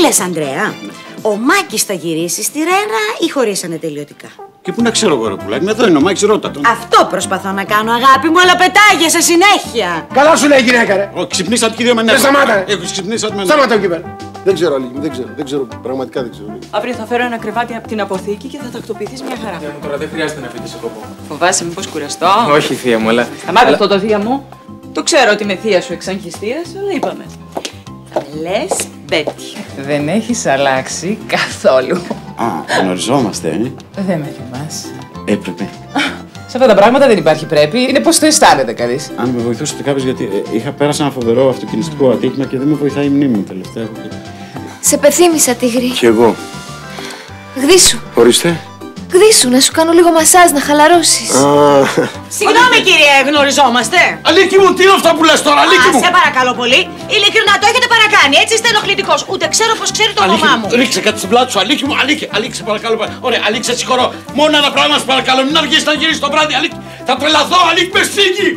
λες, Ανδρέα? Ο Μάκης θα γυρίσει στη Ρένα ή χωρίσανε τελειωτικά? Και πού να ξέρω εγώ, ρε πουλάκι, εδώ είναι ο Μάκης, ρώτα τον. Αυτό προσπαθώ να κάνω, αγάπη μου, αλλά πετάγεσαι συνέχεια. Καλά σου λέει, γυναίκα, ρε. Ξυπνήσατε και δύο με νεύρα. Σταμάτα. Έχω ξυπνήσει με νεύρα. Σταμάτα εκεί πέρα. Δεν ξέρω, Αλίκη, δεν ξέρω. Πραγματικά δεν ξέρω. Αύριο θα φέρω ένα κρεβάτι από την αποθήκη και θα τακτοποιηθείς μια χαρά. Τώρα δεν χρειάζεται να φύγεις από. Φοβάσαι μήπως κουραστώ? Όχι, θεία μου, αλλά. Σταμάτα αυτό το θεία μου. Το ξέρω ότι είμαι θεία σου εξαγχιστίας, αλλά είπαμε. Θα λες Μπέτι. Δεν έχεις αλλάξει καθόλου. Γνωριζόμαστε, Δεν με θυμάσαι. Έπρεπε. Σε αυτά τα πράγματα δεν υπάρχει πρέπει. Είναι πως το αισθάνεται κανείς. Αν με βοηθούσατε κάποιος, γιατί είχα πέρασει ένα φοβερό αυτοκινηστικό ατύχημα και δεν με βοηθάει η μνήμη μου τελευταία. Σε πεθύμησα, Τίγρη. Κι εγώ. Γδίσου. Ορίστε. Γδίσου, να σου κάνω λίγο μασάζ, να χαλαρώσεις. Συγγνώμη, κύριε, γνωριζόμαστε. Αλίκη μου, τι είναι αυτά που λες τώρα, Αλίκη μου. Σε παρακαλώ πολύ. Ειλικρινά το έχετε παρακάνει. Έτσι είστε ενοχλητικός. Ούτε ξέρω πως ξέρει το όνομά μου. Ρίξε κάτι στην πλάτη σου, Αλίκη μου. Αλίκη, σε παρακαλώ. Ωραία, Αλίκη, σε συγχωρώ. Μόνο ένα πράγμα, σε παρακαλώ. Μην αργήσεις να γυρίσεις το βράδυ, Αλίκη. Θα τρελαθώ, Αλίκη, με σφίγγει.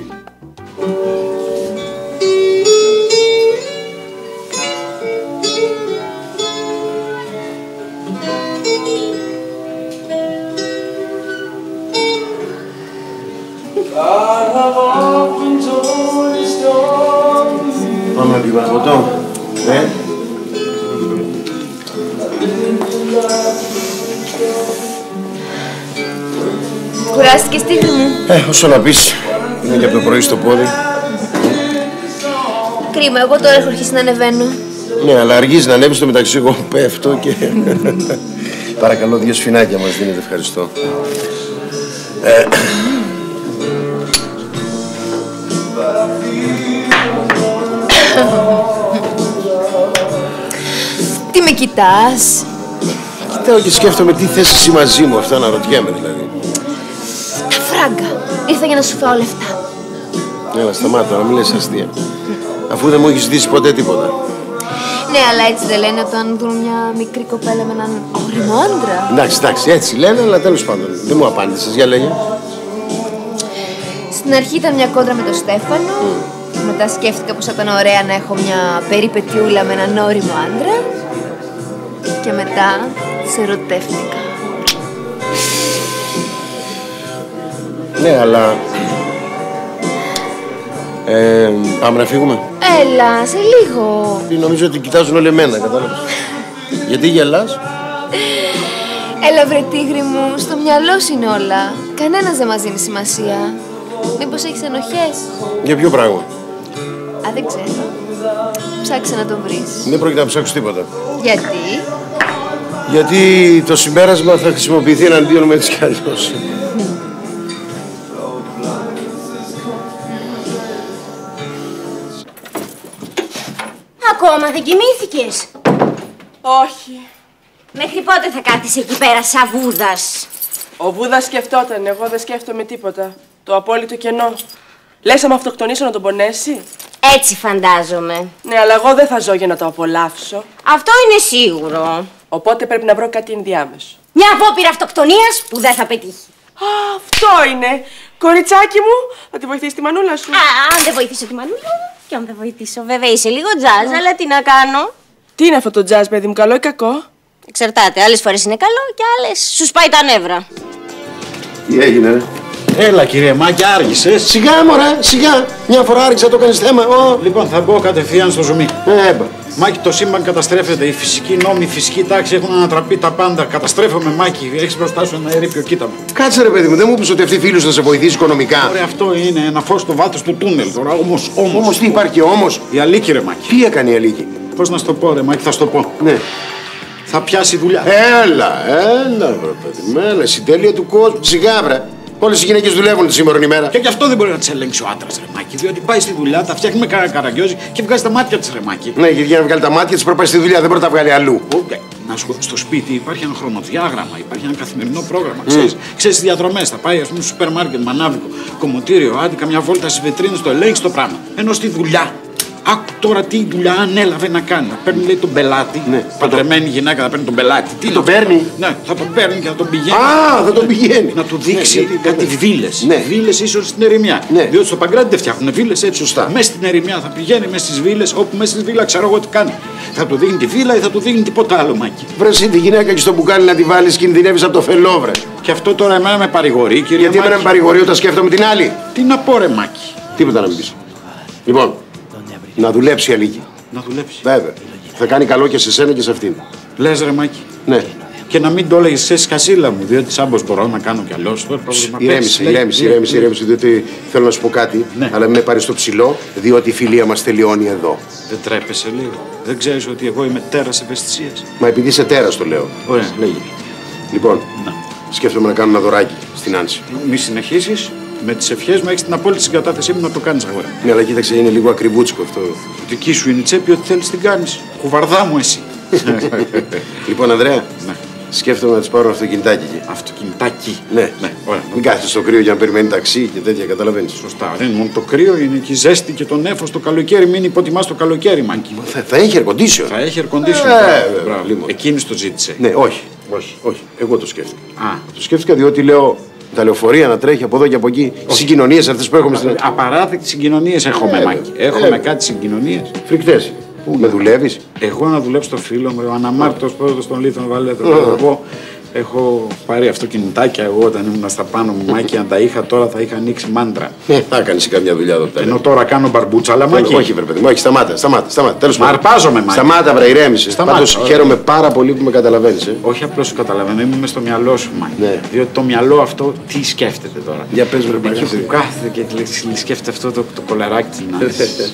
Πάμε να πιούμε ποτό, Κουράστηκες, Τίγρη μου? Όσο να πεις, είναι και από το πρωί στο πόδι. Κρίμα, εγώ τώρα έχω αρχίσει να ανεβαίνω. Ναι, αλλά αργείς να ανέβεις, στο μεταξύ εγώ πέφτω και... Παρακαλώ, 2 σφινάκια μας δίνετε, ευχαριστώ. Τι με κοιτάς? Κοιτάω και σκέφτομαι τι θες εσύ μαζί μου, αυτά να ρωτιέμαι δηλαδή. Φράγκα, ήρθα για να σου φάω λεφτά. Έλα, σταμάτα, να μην λες αστεία. Αφού δεν μου έχεις ζητήσει ποτέ τίποτα. Ναι, αλλά έτσι δεν λένε όταν δουν μια μικρή κοπέλα με έναν όριμο άντρα? Εντάξει, έτσι λένε, αλλά τέλος πάντων. Δεν μου απάντησες, για λέγε. Στην αρχή ήταν μια κόντρα με τον Στέφανο. Μετά σκέφτηκα πως θα ήταν ωραία να έχω μια περιπετιούλα με έναν όριμο άντρα. Και μετά σε ερωτεύτηκα. Ναι, αλλά... πάμε να φύγουμε. Έλα, σε λίγο. Νομίζω ότι κοιτάζουν όλοι εμένα, κατάλαβες. Γιατί γελάς? Έλα βρε Τίγρη μου, στο μυαλό σου είναι όλα. Κανένας δεν μας δίνει σημασία. Μήπως έχεις ενοχές? Για ποιο πράγμα? Α, δεν ξέρω. Ψάξε να το βρεις. Δεν πρόκειται να ψάξω τίποτα. Γιατί? Γιατί το συμπέρασμα θα χρησιμοποιηθεί εναντίον μου έτσι κι αλλιώς. Ακόμα δεν κοιμήθηκες? Όχι. Μέχρι πότε θα κάθεις εκεί πέρα σαν Βούδας? Ο Βούδας σκεφτόταν, εγώ δεν σκέφτομαι τίποτα. Το απόλυτο κενό. Λες άμα αυτοκτονήσω να τον πονέσει? Έτσι φαντάζομαι. Ναι, αλλά εγώ δεν θα ζω για να το απολαύσω. Αυτό είναι σίγουρο. Οπότε πρέπει να βρω κάτι ενδιάμεσο. Μια απόπειρα αυτοκτονίας που δεν θα πετύχει. Α, αυτό είναι. Κοριτσάκι μου, θα τη βοηθήσει τη μανούλα σου. Αν δεν βοηθήσω τη μανούλα μου, και αν δεν βοηθήσω, βέβαια είσαι λίγο τζάζ, αλλά τι να κάνω. Τι είναι αυτό το τζάζ, παιδί μου, καλό ή κακό? Εξαρτάται. Άλλες φορές είναι καλό και άλλες σου σπάει τα νεύρα. Τι έγινε, ρε? Έλα, κύριε Μάκη, άργησες. Σιγά, μωρέ, σιγά. Μια φορά άρχισα, το κάνεις θέμα. Λοιπόν, θα μπω κατευθείαν στο ζουμί. Έμπα. Μάκη, το σύμπαν καταστρέφεται. Οι φυσικοί νόμοι, η φυσική τάξη έχουν ανατραπεί τα πάντα. Καταστρέφομαι, Μάκη. Έχεις μπροστά σου ένα ερείπιο, κοίτα μου. Κάτσε, ρε παιδί μου, δεν μου είπες ότι αυτή η φίλη σου θα σε βοηθήσει οικονομικά? Ωραία, αυτό είναι ένα φως στο βάθος του τούνελ τώρα. Όμως. Τι υπάρχει όμως? Η Αλίκη, ρε Μάκη. Τι έκανε η Αλίκη? Πώς να σου το πω, ρε Μάκη, θα σου το πω. Ναι. Θα πιάσει δουλειά. Έλα, βρε παιδί μου, έλα, συντέλεια του κόσμου. Σιγά, βρε. Όλες οι γυναίκες δουλεύουν τη σήμερον ημέρα. Και γι' αυτό δεν μπορεί να τις ελέγξει ο άντρας, ρε Μάκη. Διότι πάει στη δουλειά, τα φτιάχνει με καραγκιόζι και βγάζει τα μάτια της, ρε Μάκη. Ναι, γιατί για να βγάλει τα μάτια της πρέπει να πάει στη δουλειά, δεν μπορεί να τα βγάλει αλλού. Να σου πω, στο σπίτι υπάρχει ένα χρονοδιάγραμμα, υπάρχει ένα καθημερινό πρόγραμμα. Ξέρεις τις διαδρομές. Θα πάει, ας πούμε, στο σούπερ μάρκετ, μανάβικο, κομμωτήριο, άντι, καμιά βόλτα στις βιτρίνες, το ελέγξει το πράγμα. Ενώ στη δουλειά Άκου τώρα τι δουλειά ανέλαβε να κάνει. Να παίρνει, λέει, τον πελάτη. Ναι. Παντρεμένη γυναίκα να παίρνει τον πελάτη. Τι τον παίρνει? Ναι, θα τον παίρνει και θα τον πηγαίνει. Α, θα τον πηγαίνει. Να του δείξει κάτι βίλες. Ναι. Βίλες ίσως στην ερημιά. Ναι. Διότι στο Παγκράτη δεν φτιάχνουν βίλες έτσι. Σωστά. Μέσα στην ερημιά θα πηγαίνει, μέσα στις βίλες, όπου μέσα στη βίλα ξέρω εγώ τι κάνει. Θα του δίνει τη βίλα ή θα του δίνει τίποτα άλλο, Μάκη. Βρε τη γυναίκα και στο μπουκάλι να τη βάλει, κινδυνεύει από το φελόβρε. Και αυτό τώρα εμένα με παρηγορεί, κύριε. Γιατί εμένα με παρηγορεί όταν σκέφτομαι την άλλη. Τι να πω, ρε Μάκη. Τίποτα να μην πει. Λοιπόν, να δουλέψει η Αλίκη. Να δουλέψει. Βέβαια. Θα κάνει καλό και σε σένα και σε αυτήν. Λες, ρε Μάκη. Ναι. Και να μην το έλεγες εσύ Κασίλα μου, διότι σάμπος μπορώ να κάνω κι αλλιώς. Ηρέμησε, διότι θέλω να σου πω κάτι, Ναι. αλλά μην με πάρει στο ψηλό, διότι η φιλία μας τελειώνει εδώ. Δεν τρέπεσαι λίγο. Δεν ξέρεις ότι εγώ είμαι τέρας ευαισθησίας. Μα επειδή είσαι τέρας το λέω. Ωραία. Λέγε. Λοιπόν, Να. σκέφτομαι να κάνω ένα δωράκι στην Άνση. Μη συνεχίσεις. Με τις ευχές μου έχεις την απόλυτη συγκατάθεσή μου να το κάνεις αγορά. Ναι, αλλά κοίταξε, είναι λίγο ακριβούτσικο αυτό. Δική σου είναι η τσέπη, ό,τι θέλεις την κάνεις. Κουβαρδά μου εσύ. Λοιπόν, Ανδρέα, Ναι. σκέφτομαι να της πάρω αυτοκινητάκι εκεί. Αυτοκινητάκι. Ναι, Ωραία. Μην κάθεσαι στο κρύο για να περιμένει ταξί και τέτοια, καταλαβαίνεις. Σωστά. Δεν είναι μόνο το κρύο, είναι και η ζέστη και το νέφος το καλοκαίρι. Μην υποτιμάς το καλοκαίρι, Μάκη. Θα έχει air condition. Θα έχει air condition. Μπράβο. λοιπόν. Εκείνης το ζήτησε. Ναι, όχι. Εγώ το σκέφτηκα. Α. Το σκέφτηκα διότι λέω τα λεωφορεία να τρέχει από εδώ και από εκεί. Συγκοινωνίες αυτές που έχουμε στην. Απαράδεκτες συγκοινωνίες έχουμε, Μάκη. Έχουμε κάτι συγκοινωνίες. Φρικτές. Με δουλεύεις. Εγώ να δουλέψω στο φίλο μου, ο αναμάρτητος πρόεδρος των Λίθων Βαλέτων. Εγώ έχω πάρει αυτοκινητάκια. Εγώ όταν ήμουν στα πάνω μου, Μάκη, αν τα είχα τώρα θα είχα ανοίξει μάντρα. Θα κάνεις καμιά δουλειά εδώ πέρα. Ενώ τώρα κάνω μπαρμπούτσα, αλλά Μάκη. Όχι, βρε παιδί μου, όχι, σταμάτα. Τέλος Μα πάντων. αρπάζομαι, Μάκη. Σταμάτα, βρε, ηρέμησε. Σταμάτα, Πάντως ωραία. χαίρομαι πάρα πολύ που με καταλαβαίνεις. Όχι απλώς σου καταλαβαίνω, είμαι μες στο μυαλό σου, Μάκη. Ναι. Διότι το μυαλό αυτό τι σκέφτεται τώρα. Για πες, βρε, Εκεί παγάζι. που κάθεται και σκέφτεται αυτό το κολεράκι της Νάνσης.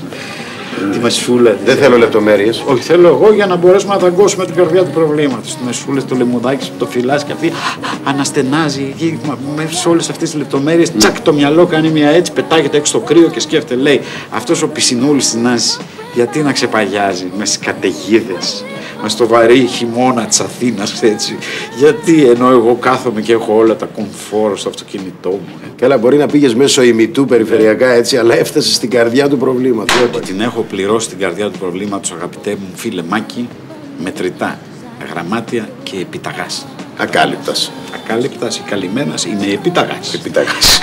Τη μεσούλα. Δεν θέλω λεπτομέρειες. Όχι, θέλω εγώ για να μπορέσουμε να δαγκώσουμε την καρδιά του προβλήματος. Τη μεσούλα, το λεμουδάκι που το φυλάς και αυτή αναστενάζει. Εκεί, μέσα σε όλες αυτές τις λεπτομέρειες, τσακ, το μυαλό κάνει μια έτσι, πετάγεται έξω στο κρύο και σκέφτεται, λέει, αυτός ο πισινούλης της Νάνσης, γιατί να ξεπαγιάζει με στις καταιγίδες, με στο βαρύ χειμώνα της Αθήνας, έτσι. Γιατί ενώ εγώ κάθομαι και έχω όλα τα κομφόρ στο αυτοκίνητό μου. Καλά, μπορεί να πήγες μέσω ημιτού περιφερειακά έτσι, αλλά έφτασες στην καρδιά του προβλήματος. Και την έχω πληρώσει την καρδιά του προβλήματος, αγαπητέ μου φίλε Μάκη, μετρητά, γραμμάτια και επιταγάς. Ακάλυπτας. Ακάλυπτας ή καλυμμένας είναι επιταγάς. Επιταγάς.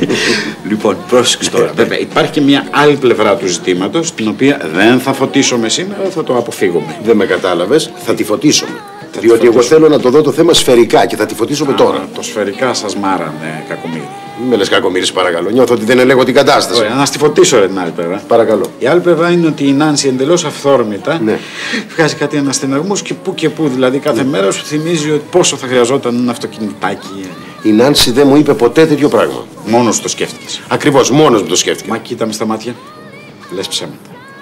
Λοιπόν, πρόσεξε τώρα. Βέβαια, υπάρχει και μια άλλη πλευρά του ζητήματος, την οποία δεν θα φωτίσουμε σήμερα, θα το αποφύγουμε. Δεν με κατάλαβες, θα τη φωτίσουμε. τη Διότι εγώ φωτίσουμε. θέλω να το δω το θέμα σφαιρικά και θα τη φωτίσουμε τώρα. Το σφαιρικά σας μάρανε, κακομοίρη. Μην με λες κακομοίρης, παρακαλώ. Νιώθω ότι δεν ελέγχω την κατάσταση. Ωραία, να στη φωτίσω ρε την άλλη πλευρά. Παρακαλώ. Η άλλη πλευρά είναι ότι η Νάνση εντελώς αυθόρμητα Ναι. βγάζει κάτι αναστεναγμούς και που. Δηλαδή κάθε μέρα σου θυμίζει ότι πόσο θα χρειαζόταν ένα αυτοκινητάκι. Η Νάνση δεν μου είπε ποτέ τέτοιο πράγμα. Μόνος το σκέφτηκες. Ακριβώς, μόνος μου το σκέφτηκα. Μα κοίτα με στα μάτια. Λες ψέματα.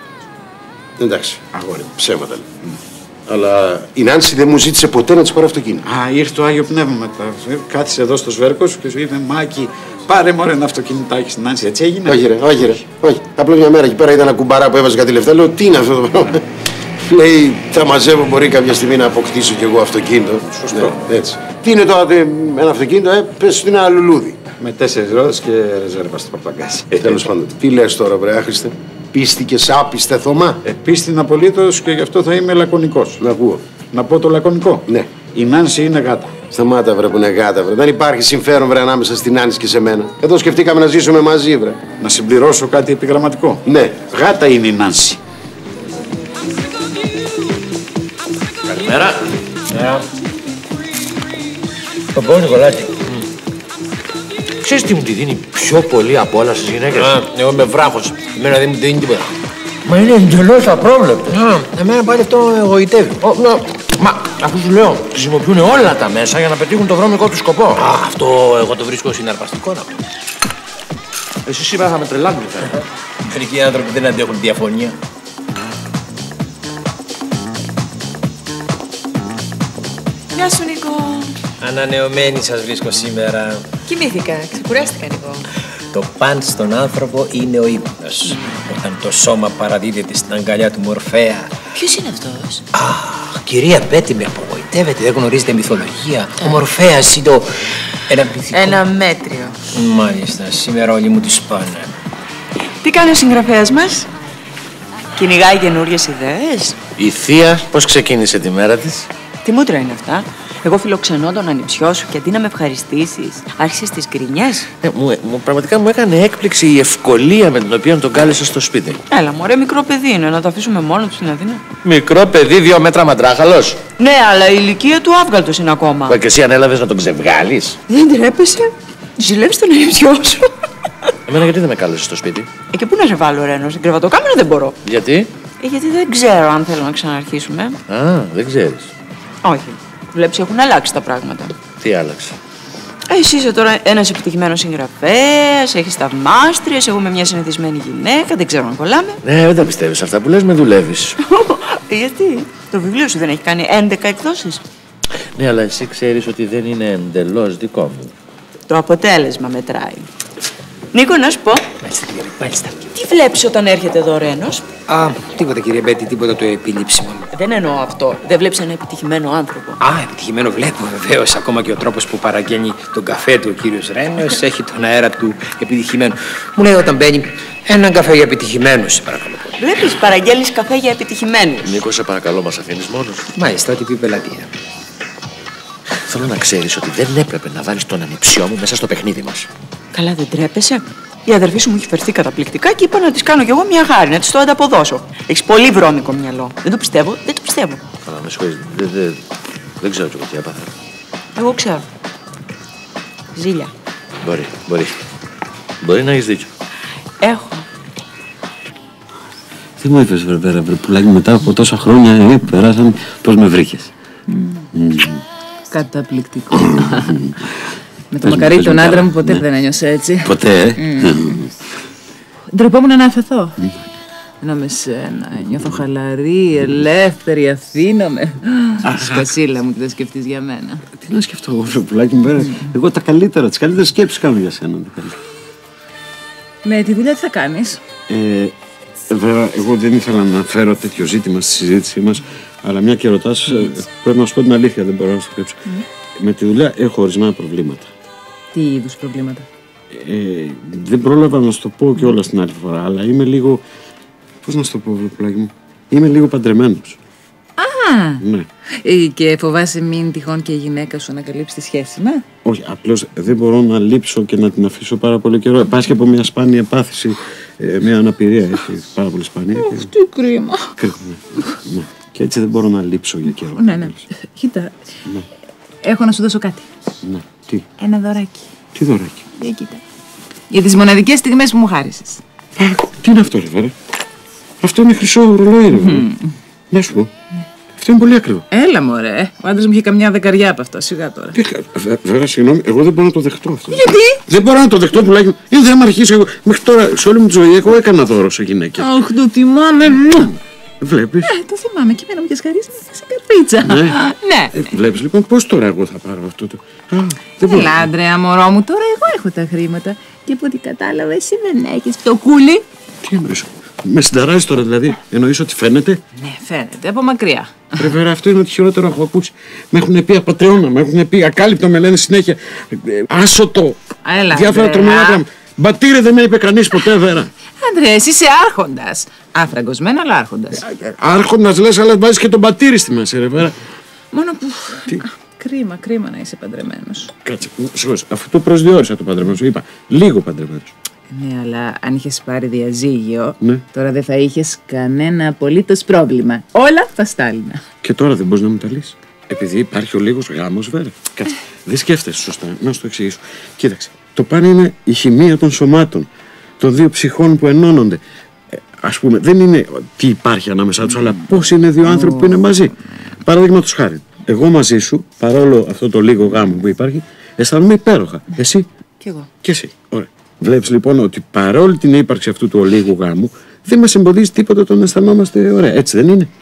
Εντάξει, Αγόρι μου. ψέματα λέει. Αλλά η Νάνση δεν μου ζήτησε ποτέ να της πάρω αυτοκίνητο. Α, ήρθε το Άγιο Πνεύμα μετά. Κάθισε εδώ στο σβέρκο σου και σου είπε Μάκη, πάρε μωρέ ένα αυτοκινητάκι στην Νάνση. Έτσι έγινε. Όχι. Απλά μια μέρα εκεί πέρα ήταν ένα κουμπαρά που έβαζε κάτι λεφτά. Λέω τι είναι αυτό το πράγμα. Λέει θα μαζεύω, μπορεί κάποια στιγμή να αποκτήσω κι εγώ αυτοκίνητο. Σωστό. Ναι, έτσι. Τι είναι τώρα ένα αυτοκίνητο, πες ότι είναι ένα λουλούδι. Με 4 ρόδες και ρεζέρβα στο παπαγκάζι. Τέλος πάντων. Τι λες τώρα, βρε Άχρηστε. Πίστηκες άπιστε Θωμά. Πίστην απολύτως και γι' αυτό θα είμαι λακωνικός. Να ακούω. Να πω το λακωνικό. Ναι. Η Νάνση είναι γάτα. Σταμάτα βρε που είναι γάτα βρε. Δεν υπάρχει συμφέρον βρε ανάμεσα στην Άννη και σε μένα. Εδώ σκεφτήκαμε να ζήσουμε μαζί βρε. Να συμπληρώσω κάτι επιγραμματικό. Ναι. Γάτα είναι η Νάνση. Καλημέρα. Το πω Νικολάκη. Ξέρεις τι μου τη δίνει πιο πολύ από όλα στις γυναίκες? Εγώ είμαι βράχος. Εμένα δεν μου δίνει τίποτα. Μα είναι εντελώς απρόβλεπτο. Εμένα πάλι αυτό εγωιτεύει. Μα αφού σου λέω, χρησιμοποιούν όλα τα μέσα για να πετύχουν το βρώμικο του σκοπό. Αυτό εγώ το βρίσκω συναρπαστικό να πω. Εσύ σήμερα θα με τρελάνουν, φαίνεται. Μερικοί άνθρωποι δεν αντέχουν διαφωνία. Γεια σου, Νίκο. Ανανεωμένη σας βρίσκω σήμερα. Κοιμήθηκα, ξεκουράστηκα λίγο. Το παν στον άνθρωπο είναι ο ύπνος. Όταν το σώμα παραδίδεται στην αγκαλιά του Μορφέα. Ποιος είναι αυτός? Αχ, κυρία Μπέτη, με απογοητεύετε, δεν γνωρίζετε μυθολογία. Ο Μορφέας είναι το... ένα πληθυκό. Ένα μέτριο. Μάλιστα, σήμερα όλοι μου τις πάνε. Τι κάνει ο συγγραφέας μας? Κυνηγάει καινούριες ιδέες. Η θεία πώς ξεκίνησε τη μέρα της? Τι μούτρα είναι αυτά. Εγώ φιλοξενώ τον ανιψιό σου και αντί να με ευχαριστήσεις, άρχισες τις γκρινιές. Πραγματικά μου έκανε έκπληξη η ευκολία με την οποία τον κάλεσε στο σπίτι. Έλα, μωρέ, μικρό παιδί είναι, να το αφήσουμε μόνο του στην Αθήνα. Μικρό παιδί, 2 μέτρα μαντράχαλος. Ναι, αλλά η ηλικία του άβγαλτος είναι ακόμα. Και εσύ ανέλαβες να τον ξεβγάλεις? Δεν τρέπεσαι. Ζηλεύεις τον ανιψιό σου. Εμένα γιατί δεν με κάλεσες στο σπίτι? Και πού να σε βάλω, Ρένο, στην κρεβατοκάμερα δεν μπορώ. Γιατί? Γιατί δεν ξέρω αν θέλω να ξαναρχίσουμε. Α, δεν ξέρεις. Όχι. Βλέπεις, έχουν αλλάξει τα πράγματα. Τι άλλαξε? Εσύ είσαι τώρα ένας επιτυχημένος συγγραφέας, έχεις θαυμάστριες, εγώ είμαι μια συνηθισμένη γυναίκα, δεν ξέρω αν κολλάμε. Ναι, δεν τα πιστεύεις αυτά που λες, με δουλεύεις. Γιατί? Το βιβλίο σου δεν έχει κάνει 11 εκδόσεις. Ναι, αλλά εσύ ξέρεις ότι δεν είναι εντελώς δικό μου. Το αποτέλεσμα μετράει. Νίκο, να σου πω. Μάλιστα. Τι βλέπεις όταν έρχεται εδώ ο Ρένος? Α, τίποτα κύριε Μπέτη, τίποτα το επιλήψιμο. Δεν εννοώ αυτό. Δεν βλέπεις ένα επιτυχημένο άνθρωπο? Α, επιτυχημένο βλέπω βεβαίως. Ακόμα και ο τρόπος που παραγγέλνει τον καφέ του ο κύριος Ρένος έχει τον αέρα του επιτυχημένου. Μου λέει όταν μπαίνει έναν καφέ για επιτυχημένους, σε παρακαλώ. Βλέπεις, παραγγέλνεις καφέ για επιτυχημένους. Νίκο, σε παρακαλώ, μας αφήνεις μόνος? Μάλιστα, ό,τι πει η πελατεία. Θέλω να ξέρεις ότι δεν έπρεπε να βάλεις τον ανιψιό μου μέσα στο παιχνίδι μας. Καλά, δεν τρέπεσαι? Η αδερφή σου μου έχει φερθεί καταπληκτικά και είπα να της κάνω κι εγώ μια χάρη, να της το ανταποδώσω. Έχεις πολύ βρώμικο μυαλό. Δεν το πιστεύω, δεν το πιστεύω. Καλά, με συγχωρείς, δεν ξέρω τι έπαθα. Εγώ ξέρω. Ζήλια. Μπορεί να έχεις δίκιο. Έχω. Τι μου είπες, βρε πουλάκι, μετά από τόσα χρόνια περάσαν, πώς με βρήκες? Καταπληκτικό. Με το μακαρί τον άντρα μου ποτέ δεν ένιωσα έτσι. Ποτέ, Ντρεπόμουν να αφαιθώ. Ενώ με σένα νιώθω χαλαρή, ελεύθερη, αφήνομαι. Σκασίλα μου, τι δεν σκεφτείς για μένα? Τι να σκεφτώ εγώ, βρε πουλάκι μου, εγώ τις καλύτερες σκέψεις κάνω για σένα. Με τη δουλειά τι θα κάνεις? Βέβαια, εγώ δεν ήθελα να φέρω τέτοιο ζήτημα στη συζήτησή μας, αλλά μια και ρωτάς, πρέπει να σου πω την αλήθεια, δεν μπορώ να σου κρύψω. Με τη δουλειά έχω ορισμένα προβλήματα. Τι είδους προβλήματα? Δεν πρόλαβα να σου το πω και όλα στην άλλη φορά, αλλά είμαι λίγο. Πώς να σου το πω, πουλάκι μου, είμαι λίγο παντρεμένος. Ναι. Και φοβάσαι μην τυχόν και η γυναίκα σου ανακαλύψει τη σχέση, ναι? Όχι, απλώς δεν μπορώ να λείψω και να την αφήσω πάρα πολύ καιρό. Πάσχει από μια σπάνια πάθηση, μια αναπηρία, έχει πάρα πολύ σπάνια. Τι κρίμα. Ναι. Και έτσι δεν μπορώ να λείψω για καιρό. Ναι. Κοίτα, έχω να σου δώσω κάτι. Ναι, τι? Ένα δωράκι. Τι δωράκι? Κοίτα. Για τις μοναδικές στιγμές που μου χάρισες. Τι είναι αυτό, ρε βέρα? Αυτό είναι χρυσό ρολόι, ρε βέρα. Να σου πω. Αυτό είναι πολύ ακριβό. Έλα μωρέ, ο άντρας μου είχε καμιά δεκαριά από αυτό, σιγά τώρα. Βέβαια, συγγνώμη, εγώ δεν μπορώ να το δεχτώ αυτό. Γιατί? Δεν μπορώ να το δεχτώ τουλάχιστον. Είναι δεν με αρχίσει εγώ. Μέχρι τώρα, σε όλη μου τη ζωή, εγώ έκανα δώρο σε γυναίκες. Αχ, το θυμάμαι. Βλέπεις. Το θυμάμαι και εμένα μου είχες χαρίσει σε καρπίτσα. Ναι. Βλέπεις λοιπόν πώς τώρα εγώ θα πάρω αυτό το. Έλα, Άντρεα, μωρό μου, τώρα εγώ έχω τα χρήματα. Και από ό,τι κατάλαβα, εσύ δεν έχεις το κούλι. Τι εννοείς? Με συνταράζεις τώρα δηλαδή? Εννοείς ότι φαίνεται? Ναι, φαίνεται, από μακριά. Βέβαια, αυτό είναι ότι χειρότερο έχω ακούσει. Με έχουν πει απατεώνα, με έχουν πει ακάλυπτο, με λένε συνέχεια. Άσωτο. Έλα, διάφορα τρομερά πράγματα. Μπατήρε δεν με είπε κανείς ποτέ, Βέρα. Άντρε, εσύ είσαι άρχοντας. Αφραγκοσμένο, αλλά άρχοντας. Άρχοντας λες, αλλά βάζεις και τον πατήρι στη μέση, ρε Βέρα. Μόνο που. Κρίμα να είσαι παντρεμένος. Κάτσε, συγχωρείς, αφού το προσδιορίσα το παντρεμένο σου, είπα λίγο παντρεμένος. Ναι, αλλά αν είχες πάρει διαζύγιο, ναι, τώρα δεν θα είχες κανένα απολύτως πρόβλημα. Όλα θα στάλινα. Και τώρα δεν μπορείς να μου τα λύσεις? Επειδή υπάρχει ο λίγος γάμος, Βέρα. Κάτσε, δεν σκέφτεσαι σωστά, να σου το εξηγήσω. Κοίταξε, το πάνε είναι η χημεία των σωμάτων, των δύο ψυχών που ενώνονται. Ας πούμε, δεν είναι τι υπάρχει ανάμεσά τους, αλλά πώς είναι δύο άνθρωποι που είναι μαζί. Παραδείγματος χάρη, εγώ μαζί σου, παρόλο αυτό το λίγο γάμο που υπάρχει, αισθάνομαι υπέροχα. Εσύ? Κι εγώ. Και εσύ. Ωραία. Βλέπεις λοιπόν ότι παρόλη την ύπαρξη αυτού του ολίγου γάμου, δεν μας εμποδίζει τίποτα το να αισθανόμαστε ωραία. Έτσι δεν είναι?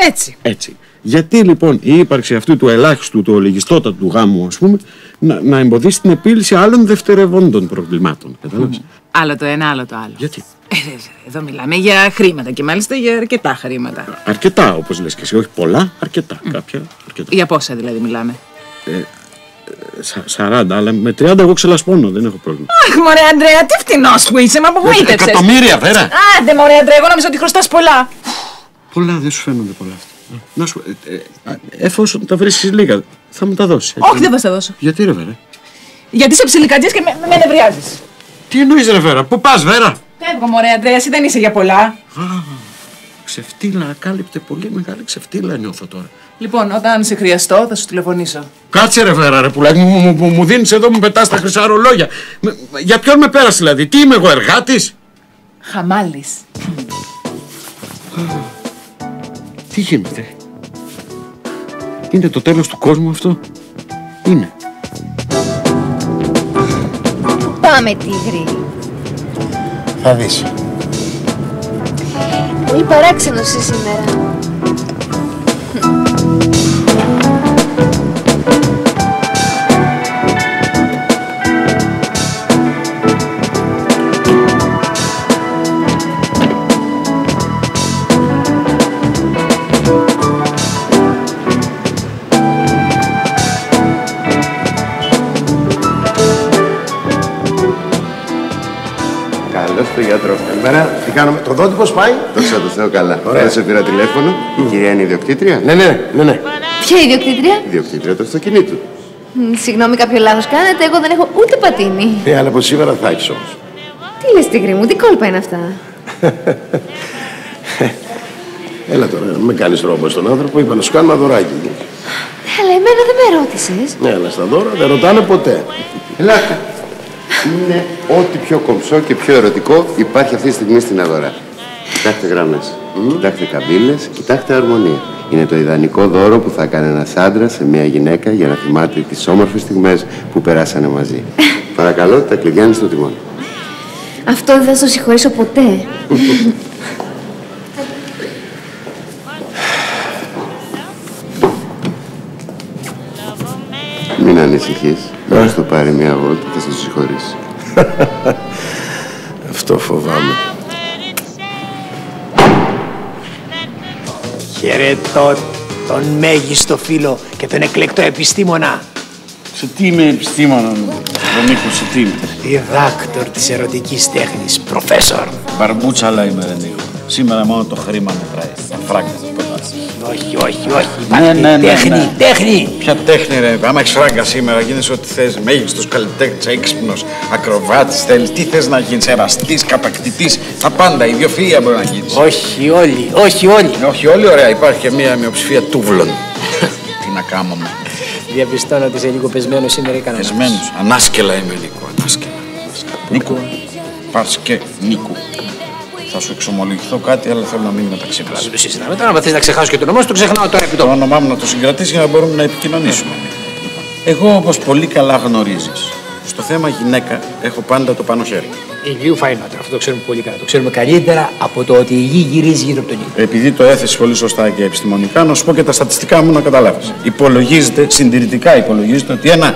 Έτσι. Γιατί λοιπόν η ύπαρξη αυτού του ελάχιστου, του ολιγιστότατου γάμου, ας πούμε, να εμποδίσει την επίλυση άλλων δευτερευόντων προβλημάτων? Καταλάβεις? Άλλο το ένα, άλλο το άλλο. Γιατί? Εδώ μιλάμε για χρήματα και μάλιστα για αρκετά χρήματα. Αρκετά, όπως λες και εσύ. Όχι πολλά, αρκετά. Κάποια αρκετά. Για πόσα δηλαδή μιλάμε? 40, αλλά με 30 εγώ ξελασπώνω, δεν έχω πρόβλημα. Αχ, μωρέ Αντρέα, τι φτηνός που είσαι, με απογοήτευσες. Εκατομμύρια, Βέρα. Άντε, μωρέ Αντρέα, εγώ νόμιζα ότι χρωστάς πολλά. Πολλά δεν σου φαίνονται πολλά αυτά. Να σου, εφόσον τα βρίσκεις λίγα, θα μου τα δώσεις. Όχι, δεν θα στα δώσω. Γιατί ρε Βέρα? Γιατί είσαι ψιλικατζής και με νευριάζεις. Τι εννοείς ρε Βέρα, πού πας Βέρα? Φεύγω, μωρέ Αντρέα, εσύ δεν είσαι για πολλά. Ξεφτύλα, ακάλυπτε πολύ μεγάλη ξεφτύλα νιώθω τώρα. Λοιπόν, όταν σε χρειαστώ, θα σου τηλεφωνήσω. Κάτσε ρε Βέρα, ρε πουλάκι μου δίνεις εδώ, μου πετάς τα χρυσά ρολόγια. Για ποιον με πέρασε δηλαδή, τι είμαι εγώ, εργάτης? Χαμάλης. Τι γίνεται? Είναι το τέλος του κόσμου αυτό? Είναι. Πάμε, τίγρη. Θα δεις. Πολύ παράξενος είσαι σήμερα. Καλώς το γιατρό. Καλημέρα. Τι κάνουμε, το δόντι πώς πάει? Δόξα τω Θεώ καλά. Ωραία. Σε πήρα τηλέφωνο. Η κυρία είναι ιδιοκτήτρια. Ναι. Ποια ιδιοκτήτρια? Ιδιοκτήτρια του αυτοκινήτου. Συγγνώμη, κάποιο λάθος κάνετε. Εγώ δεν έχω ούτε πατίνι. Αλλά από σήμερα θα έχεις όμως. Τι λες, τίγρη μου, τι κόλπα είναι αυτά? Έλα τώρα, με κάνεις ρόμπο στον άνθρωπο, είπα να σου κάνω ένα δωράκι. Αλλά εμένα δεν με ρώτησες. Ναι, αλλά στα δώρα δεν ρωτάνε ποτέ. Ελάτε. Είναι ό,τι πιο κομψό και πιο ερωτικό υπάρχει αυτή τη στιγμή στην αγορά. Κοιτάξτε γραμμές, κοιτάξτε καμπύλες, κοιτάξτε αρμονία. Είναι το ιδανικό δώρο που θα κάνει ένας άντρας σε μια γυναίκα για να θυμάται τις όμορφες στιγμές που περάσανε μαζί. Παρακαλώ, τα κλειδιά είναι στο τιμόνι. Αυτό δεν θα στο συγχωρήσω ποτέ. Μην ανησυχείς. Μόλις το πάρει μια βόλτα θα σε συγχωρήσει. Αυτό φοβάμαι. Χαιρετώ τον μέγιστο φίλο και τον εκλεκτό επιστήμονα. Σε τι είμαι επιστήμονα, Νίκο, σε τι είμαι? Διδάκτορ της ερωτικής τέχνης, προφέσορ. Μπαρμπούτσα, αλλά είμαι, ρε Νίκο. Σήμερα μόνο το χρήμα μετράει. Τα φράγκα. Όχι. Υπάρχει τέχνη. Ποια τέχνη, ρε. Άμα έχεις φράγκα σήμερα, γίνεις ό,τι θες. Μέγιστος καλλιτέχνης, έξυπνος, ακροβάτης, θέλεις. Τι θες να γίνεις, εραστής, κατακτητής. Τα πάντα, ιδιοφυΐα μπορεί να γίνεις. Όχι όλοι. Όχι όλοι, ωραία. Υπάρχει και μία μειοψηφία τούβλων. Τι να κάνουμε. Διαπιστώνω ότι είσαι λίγο πεσμένος σήμερα ή κανένας. Πεσμένος. Ανάσκελα είμαι, Νίκο. Ανάσκελα. Νίκο. Πας και Νίκο. Θα σου εξομολογηθώ κάτι, αλλά θέλω να μείνει μεταξύ μας. Δεν το συζητάμε. Τώρα, αν θες να ξεχάσω και το όνομά σου, το ξεχνάω τώρα επί το όνομά μου να το συγκρατήσεις για να μπορούμε να επικοινωνήσουμε. Εγώ, όπως πολύ καλά γνωρίζεις, στο θέμα γυναίκα έχω πάντα το πάνω χέρι. Η γη φαϊνότερα. Αυτό το ξέρουμε πολύ καλά. Το ξέρουμε καλύτερα από το ότι η γη γυρίζει γύρω από τον ήλιο. Επειδή το έθεσες πολύ σωστά και επιστημονικά, να σου πω και τα στατιστικά μου να καταλάβεις. Συντηρητικά υπολογίζεται ότι ένα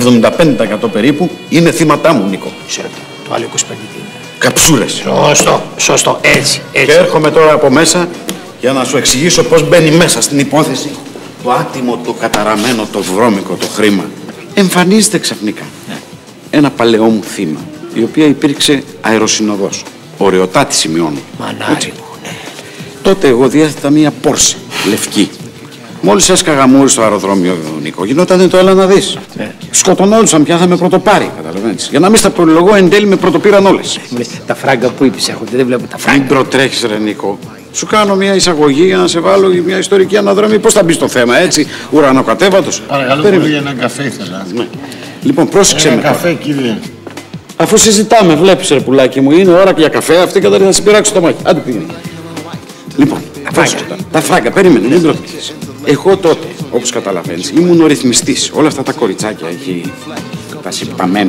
75% περίπου είναι θύματά μου, Νίκο. Ξέρω το άλλο 25% είναι. Καψούρες. Σωστό. Έτσι. Και έρχομαι τώρα από μέσα για να σου εξηγήσω πώς μπαίνει μέσα στην υπόθεση το άτιμο, το καταραμένο, το βρώμικο, το χρήμα. Εμφανίζεται ξαφνικά ένα παλαιό μου θύμα, η οποία υπήρξε αεροσυνοδός. Ωραιοτάτη σημειώνω. Μανάρι μου, ναι. Τότε εγώ διέθετα μία Πόρσε, λευκή. Μόλις έσκαγα μούρι στο αεροδρόμιο, Νίκο, γινόταν το έλα να δεις. Σκοτωνόντουσαν πια, θα με πρωτοπάρει, καταλαβαίνεις. Για να μην στα προλογώ, εν τέλει με πρωτοπήραν όλες. Τα φράγκα που είπες έχονται, δεν βλέπω τα φράγκα. Μην προτρέχεις, ρε Νίκο. Σου κάνω μια εισαγωγή για να σε βάλω μια ιστορική αναδρομή. Πώς θα μπει στο θέμα, έτσι, ουρανοκατέβατος. Παρακαλώ πολύ, ένα καφέ ήθελα. Ναι. Λοιπόν, πρόσεξε με. Καφέ, κύριε. Αφού συζητάμε, βλέπεις, ρε πουλάκι μου, είναι ώρα για καφέ αυτή και θα συμπειράξω το μάχη. Άντε πήγαινε. Λοιπόν, τα φράγκα, περίμενε, μην προτρέχεις. Εγώ τότε, όπως καταλαβαίνεις, ήμουν ο ρυθμιστής. Όλα αυτά τα κοριτσάκια εκεί, τα συμπαμένα.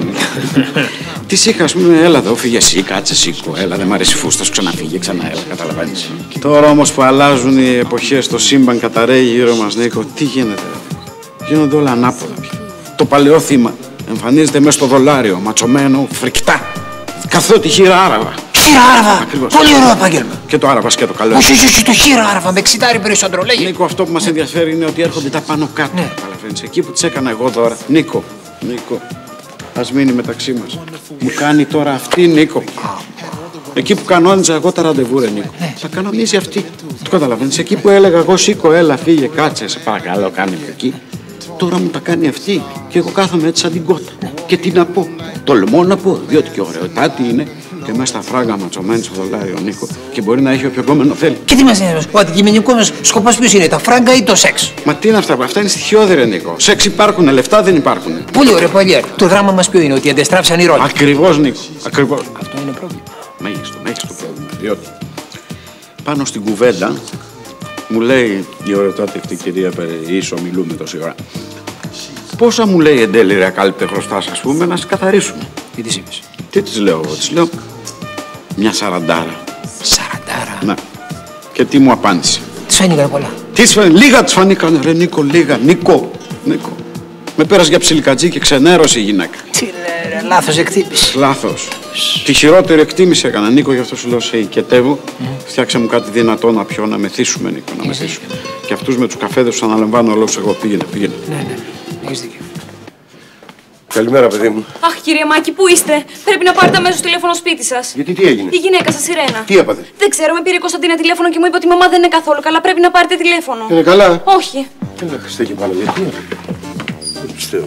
Τις είχα, ας πούμε, έλα εδώ, φύγε εσύ, κάτσε σήκω, έλα, δεν μ' αρέσει φούστα, σου ξαναφύγε, ξανά έλα, καταλαβαίνεις. Τώρα όμως που αλλάζουν οι εποχές, το σύμπαν καταραίει γύρω μας, Νίκο, τι γίνεται, γίνονται όλα ανάποδα πια. Το παλαιό θύμα εμφανίζεται μέσα στο δολάριο, ματσωμένο, φρικτά, καθότι χείρα άραβα. Χείρα-άραβα! Ακριβώς. Πολύ ωραίο επάγγελμα. Και το άραβα και το καλό. Όχι, το χείρα-άραβα με εξητάρει περισσότερο, λέγε. Νίκο, αυτό που μας ενδιαφέρει είναι ότι έρχονται τα πάνω κάτω. Ναι. Καταλαβαίνεις, εκεί που τις έκανα εγώ τώρα. Νίκο, ας μείνει μεταξύ μας. Μου κάνει τώρα αυτή, Νίκο. Εκεί που κανόνιζα εγώ τα ραντεβού, ρε Νίκο. Τα κανονίζει αυτή. Το καταλαβαίνεις, εκεί που έλεγα εγώ σήκω, έλα, φύγε, κάτσε, σε παρακαλώ, κάνει εκεί. Τώρα μου τα κάνει αυτή και εγώ κάθομαι έτσι σαν την κότα. Και τι να πω, τολμώ να πω, διότι και ωραιοτάτη είναι και μέσα στα φράγκα ματσωμένη στο δολάριο Νίκο και μπορεί να έχει όποιο κόμενο θέλει. Και τι μας είναι, ο αντικειμενικός μας σκοπός ποιος είναι, τα φράγκα ή το σεξ? Μα τι είναι αυτά, αυτά είναι στοιχειώδη, ρε Νίκο. Σεξ υπάρχουνε, λεφτά δεν υπάρχουνε. Πολύ ωραία, πολύ ωραία. Το δράμα μας ποιο είναι, ότι αντεστράφησαν οι ρόλοι. Ακριβώς, Νίκο, ακριβώς. Αυτό είναι πρόβλημα. Μέγιστο πρόβλημα. Διότι πάνω στην κουβέντα μου λέει η ωραιοτάτη αυτή κυρία Περίσσο, μιλούμε τόση ώρα. Πόσα μου λέει εν τέλει ρε ακάλυπτε χρωστάς, ας πούμε, να σε καθαρίσουμε. Τι της είπες? Τι της λέω εγώ, της λέω μια 40. Ναι. Και τι μου απάντησε? Της φαίνηκαν πολλά. Λίγα της φανήκανε ρε Νίκο, λίγα. Νίκο. Με πέρασε για ψιλικατζή και ξενέρωσε η γυναίκα. Τι λέει ρε, λάθος εκτίμηση. Λάθος. Τη χειρότερη εκτίμηση έκανα, Νίκο, γι' αυτό σου λέω σε οικετεύω. Φτιάξε μου κάτι δυνατό να πιω, να μεθύσουμε, Νίκο, να μεθύσουμε. Και αυτούς με τους καφέδες τους αναλαμβάνω όλους εγώ. Πήγαινε. Ναι, έχεις δίκιο. Καλημέρα, παιδί μου. Αχ, κύριε Μάκη, πού είστε? Πρέπει να πάρετε αμέσως τηλέφωνο σπίτι σας. Γιατί τι έγινε? Η γυναίκα σας, Ιρένα. Τι έπαθε? Δεν ξέρω, με πήρε η Κωνσταντίνα τηλέφωνο και μου είπε ότι η μαμά δεν είναι καθόλου καλά. Πρέπει να πάρετε τηλέφωνο. Είναι καλά? Όχι. Έλα, Χριστέ και πάνω, γιατί? Δεν πιστεύω.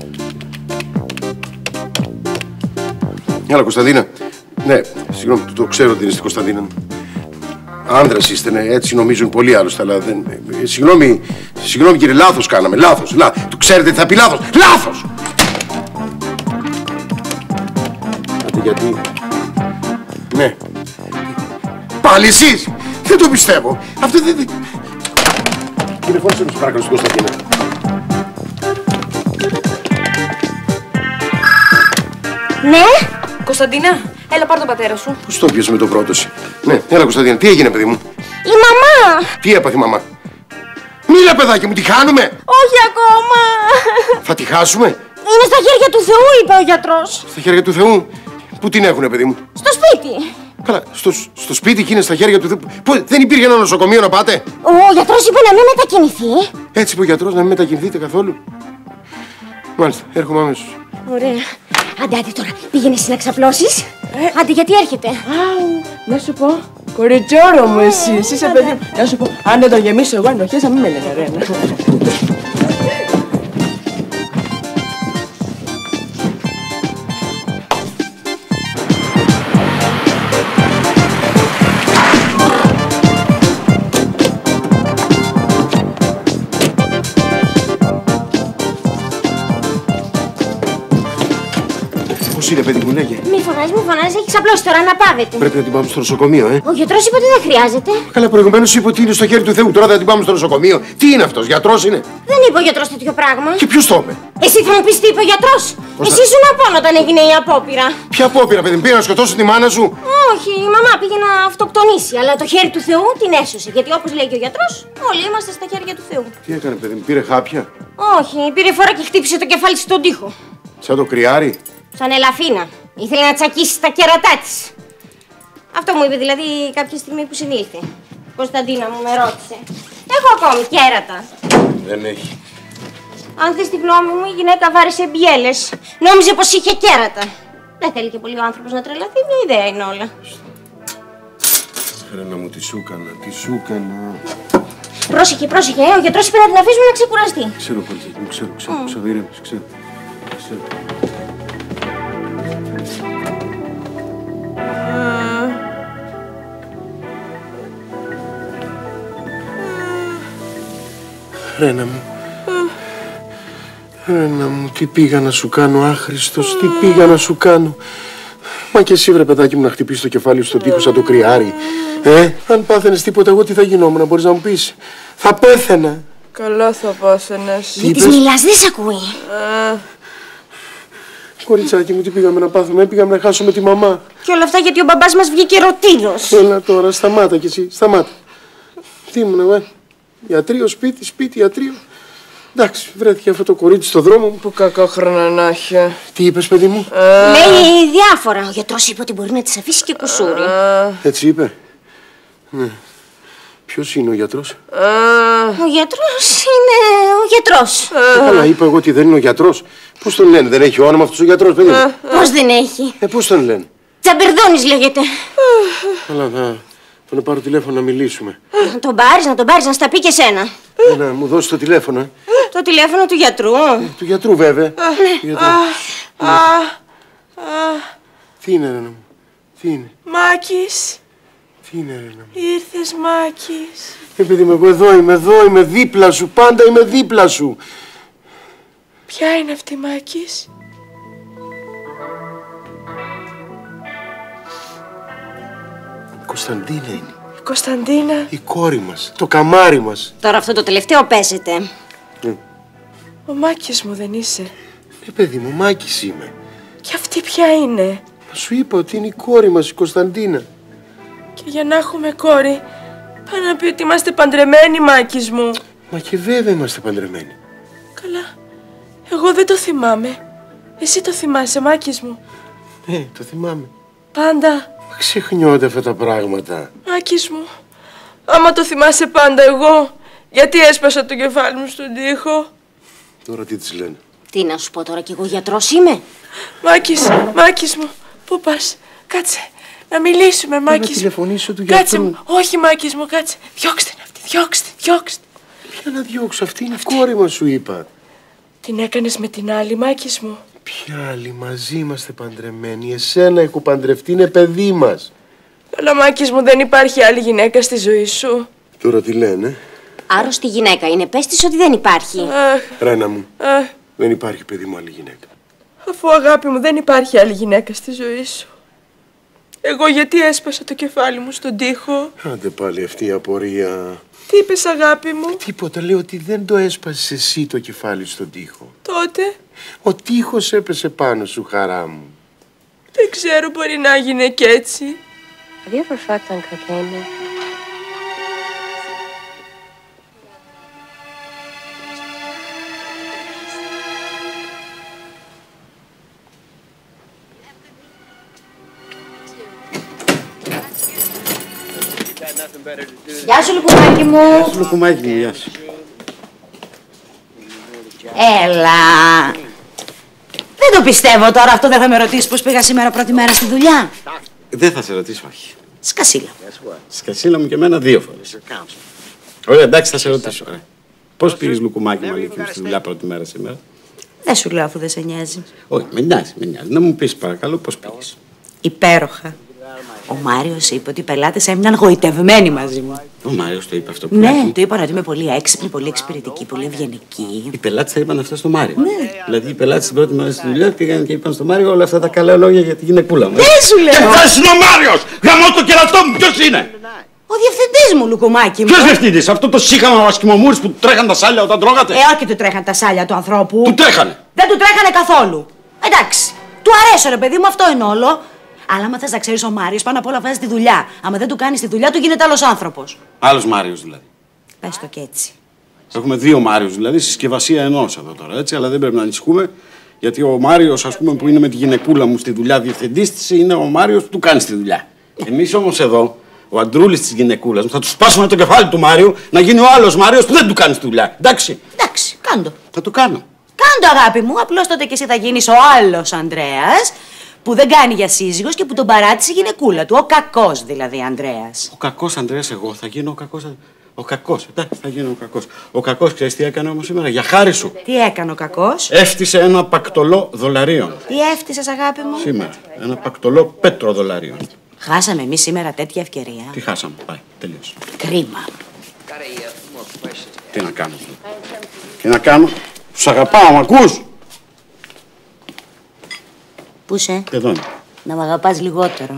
Έλα, Κωνσταντίνα. Ναι, συγγνώμη, το ξέρω ότι είναι στην Κωνσταντίνα. Άνδρας είστε, ναι, έτσι νομίζουν πολλοί άλλωστε, αλλά δεν... Συγγνώμη, κύριε, λάθος κάναμε, λάθος. Το ξέρετε τι θα πει λάθος. Λάθος! Γιατί... Ναι. Πάλι εσείς! Δεν το πιστεύω. Αυτό δεν... Κύριε, φώνησε με παρακαλώ στην Κωνσταντίνα. Ναι! Κωνσταντίνα, έλα πάρ' τον πατέρα σου. Πώς το πιέσε με το πρόταση? Ναι, έλα Κωνσταντίνα, τι έγινε, παιδί μου? Η μαμά! Τι έπαθε η μαμά? Μίλα, παιδάκι μου, τη χάνουμε! Όχι ακόμα! Θα τη χάσουμε? Είναι στα χέρια του Θεού, είπε ο γιατρός. Στα χέρια του Θεού? Πού την έχουνε, παιδί μου? Στο σπίτι. Καλά, στο σπίτι και είναι στα χέρια του Θεού. Δεν υπήρχε ένα νοσοκομείο να πάτε? Ο γιατρός είπε να μην μετακινηθεί. Έτσι είπε ο γιατρός, να μην μετακινηθείτε καθόλου? Μάλιστα, έρχομαι αμέσως. Ωραία. Άντε τώρα, πήγαινε εσύ να ξαπλώσεις. Άντε, γιατί έρχεται. Να σου πω, κοριτσόρο μου εσύ είσαι παιδί. Να σου πω, αν δεν το γεμίσω εγώ ενοχές, να μην με λένε Ρένα. Πώς είναι, παιδί μου, λέγε? Μη φωνάζει, έχει ξαπλώσει τώρα, να πάβετε. Πρέπει να την πάμε στο νοσοκομείο, Ο γιατρός είπε ότι δεν χρειάζεται. Καλά, προηγουμένως είπε ότι είναι στο χέρι του Θεού. Τώρα θα την πάμε στο νοσοκομείο. Τι είναι αυτός, γιατρός είναι? Δεν είπε ο γιατρός τέτοιο πράγμα. Και ποιος το είπε? Εσύ θα μου πεις τι είπε ο γιατρός. Εσύ ήσουν απόν όταν έγινε η απόπειρα. Ποια απόπειρα, παιδί μου, πήγε να σκοτώσει τη μάνα σου? Όχι, η μαμά πήγε να αυτοκτονήσει. Αλλά το χέρι του Θεού την έσωσε. Γιατί όπως λέει και ο γιατρός, όλοι είμαστε στα χέρια του Θεού. Τι έκανε, παιδί μου, πήρε χάπια? Όχι, πήρε φορά και χτύπησε το κεφάλι στον τοίχο. Σαν το κρυάρι? Σαν ελαφίνα. Ήθελε να τσακίσει τα κέρατά της. Αυτό μου είπε δηλαδή κάποια στιγμή που συνήλθε. Κωνσταντίνα μου με ρώτησε. Έχω ακόμη κέρατα. Δεν έχει. Αν θες τη γνώμη μου, η γυναίκα βάρεσε μπιέλες. Νόμιζε πως είχε κέρατα. Δεν θέλει και πολύ ο άνθρωπος να τρελαθεί, μια ιδέα είναι όλα. Ρένα μου, τι σου έκανα. Πρόσεχε, ο γιατρός είπε να την αφήσουμε να ξεκουραστεί. Ξέρω, κοριτσάκι μου, ξέρω, ήρεμες, ξέρω. Ρένα μου, τι πήγα να σου κάνω, άχρηστος, τι πήγα να σου κάνω. Μα και εσύ, βρε παιδάκι μου, να χτυπήσεις το κεφάλι σου στον τοίχο σαν το κρυάρι. Αν πάθαινες τίποτα, εγώ τι θα γινόμουν, μπορείς να μου πεις? Θα πέθαινα. Καλά θα πάθαινες. Μη της μιλάς, δεν σ' ακούει. Κοριτσάκι μου, τι πήγαμε να πάθουμε, πήγαμε να χάσουμε τη μαμά. Και όλα αυτά γιατί ο μπαμπάς μας βγήκε ρωτίνος. Έλα τώρα, σταμάτα κι εσύ, σταμάτα. Τι ήμουν εγώ, ιατρείο, σπίτι, ιατρείο. Εντάξει, βρέθηκε αυτό το κορίτσι στο δρόμο μου. Που κακό χρόνο να έχει. Τι είπες, παιδί μου? Λέει διάφορα. Ο γιατρός είπε ότι μπορεί να της αφήσει και κουσούρι. Έτσι είπε. Ναι. Ποιος είναι ο γιατρός? Ο γιατρός είναι ο γιατρός. Καλά, είπα εγώ ότι δεν είναι ο γιατρός. Πώς τον λένε, δεν έχει όνομα αυτός ο γιατρός, παιδί μου? Πώς δεν έχει? Πώς τον λένε? Τσαμπερδόνης λέγεται. Καλά, θα πάρω τηλέφωνο να μιλήσουμε. Να τον πάρεις, να στα πει και σένα. Να μου δώσεις το τηλέφωνο, Το τηλέφωνο του γιατρού. Του γιατρού, βέβαια. Τι είναι, Ρένα μου, τι είναι? Μάκης. Τι είναι, Ρένα μου? Ήρθες, Μάκης. Παιδί μου, εγώ εδώ είμαι δίπλα σου, πάντα είμαι δίπλα σου. Ποια είναι αυτή, Μάκης? Η Κωνσταντίνα είναι. Η Κωνσταντίνα. Η κόρη μας, το καμάρι μας. Τώρα αυτό το τελευταίο παίζεται. Ο Μάκης μου δεν είσαι? Παιδί μου, Μάκης είμαι. Και αυτή ποια είναι? Σου είπα ότι είναι η κόρη μας, η Κωνσταντίνα. Και για να έχουμε κόρη, πάει να πει ότι είμαστε παντρεμένοι, Μάκης μου. Μα και βέβαια είμαστε παντρεμένοι. Καλά, εγώ δεν το θυμάμαι. Εσύ το θυμάσαι, Μάκης μου? Το θυμάμαι. Πάντα. Μα ξεχνιόνται αυτά τα πράγματα. Μάκης μου, άμα το θυμάσαι πάντα εγώ, γιατί έσπασα το κεφάλι μου στον τοίχο? Τώρα τι της λένε? Τι να σου πω τώρα, κι εγώ γιατρός είμαι? Μάκης μου, πού πας? Κάτσε, να μιλήσουμε, Μάκης. Να τηλεφωνήσω του Κάτσε γιατρού. Όχι, Μάκης μου, κάτσε. Διώξτε την αυτή, διώξτε. Ποια να διώξω, αυτή είναι η κόρη μας, σου είπα. Την έκανες με την άλλη, Μάκης μου? Ποια άλλη, μαζί είμαστε παντρεμένοι. Εσένα έχω παντρευτεί, είναι παιδί μας. Αλλά, Μάκης μου, δεν υπάρχει άλλη γυναίκα στη ζωή σου. Τώρα τι λένε? Άρρωστη γυναίκα είναι, πες της ότι δεν υπάρχει. Ρένα μου, δεν υπάρχει, παιδί μου, άλλη γυναίκα. Αφού, αγάπη μου, δεν υπάρχει άλλη γυναίκα στη ζωή σου, εγώ γιατί έσπασα το κεφάλι μου στον τοίχο? Άντε πάλι αυτή η απορία. Τι είπες, αγάπη μου? Τίποτα, λέω ότι δεν το έσπασες εσύ το κεφάλι στον τοίχο. Τότε? Ο τοίχος έπεσε πάνω σου, χαρά μου. Δεν ξέρω, μπορεί να γίνει και έτσι. Have you ever fucked on cocaine? Γεια σου, Λουκουμάκι μου. Γεια σου, Λουκουμάκι μου, γεια σου. Έλα. Δεν το πιστεύω τώρα, αυτό δεν θα με ρωτήσεις πώς πήγα σήμερα πρώτη μέρα στη δουλειά? Δεν θα σε ρωτήσω, όχι. Σκασίλα. Σκασίλα μου και εμένα 2 φορές. Ωραία, εντάξει, θα σε ρωτήσω. Πώς πήγες, Λουκουμάκι μου, αλήθεια μου, στη δουλειά πρώτη μέρα σήμερα? Δεν σου λέω αφού δεν σε νοιάζει. Όχι, με νοιάζει. Να μου πεις παρακαλώ πώς πήγες. Υπέροχα. Ο Μάριος είπε ότι οι πελάτες έμειναν γοητευμένοι μαζί μου. Ο Μάριος το είπε αυτό που Ναι, έχει. του είπαν ότι είμαι πολύ έξυπνη, πολύ εξυπηρετική, πολύ ευγενική. Οι πελάτες τα είπαν αυτά στο Μάριο. Ναι. Δηλαδή οι πελάτες την πρώτη μέρα στη δουλειά πήγαν και είπαν στο Μάριο όλα αυτά τα καλά λόγια για τη γυναικούλα μου. Δεν σου λέω! Και αυτός είναι ο Μάριος! Γαμώ το κερατό μου, ποιος είναι? Ο διευθυντής μου, Λουκουμάκι μου. Ποιος διευθυντής, αυτό το σύγχαμα μασκημομούρης που του τρέχαν τα σάλια όταν τρώγατε? Όχι του τρέχαν τα σάλια του ανθρώπου. Του τρέχανε. Δεν του τρέχανε καθόλου. Εντάξει. Του αρέσει ρε παιδί μου, αυτό είναι όλο. Αλλά άμα θες να ξέρεις, ο Μάριος πάνω απ' όλα βάζει τη δουλειά. Άμα δεν του κάνεις τη δουλειά του, γίνεται άλλος άνθρωπος. Άλλος Μάριος δηλαδή. Πες το και έτσι. Έχουμε 2 Μάριους δηλαδή, συσκευασία ενός εδώ τώρα έτσι, αλλά δεν πρέπει να ανησυχούμε. Γιατί ο Μάριος, ας πούμε, που είναι με τη γυναικούλα μου στη δουλειά διευθυντής της, είναι ο Μάριος που του κάνει τη δουλειά. Εμείς όμως εδώ, ο αντρούλης της γυναικούλας μου, θα του σπάσουμε το κεφάλι του Μάριου να γίνει ο άλλος Μάριος που δεν του κάνει τη δουλειά. Εντάξει. Εντάξει, κάντο. Θα το κάνω. Κάντο, αγάπη μου. Απλώς τότε και εσύ θα γίνεις ο άλλος Ανδρέας που δεν κάνει για σύζυγος και που τον παράτησε η γυναικούλα του. Ο κακός δηλαδή Ανδρέας. Ο κακός Ανδρέας, εγώ θα γίνω ο κακός. Ο κακός, εντάξει, θα γίνω ο κακός. Ο κακός, ξέρεις τι έκανε όμως σήμερα, για χάρη σου. Τι έκανε ο κακός? Έφτιασε ένα πακτολό δολαρίων. Τι έφτισες, αγάπη μου? Σήμερα. Ένα πακτολό πέτροδολαρίων. Χάσαμε εμείς σήμερα τέτοια ευκαιρία. Τι χάσαμε, πάει, τελείωσε. Κρίμα. Τι να κάνω. Τι να κάνω. Τους αγαπάω, μ' ακούς? Πού είσαι? Εδώ είναι. Να μ' αγαπάς λιγότερο.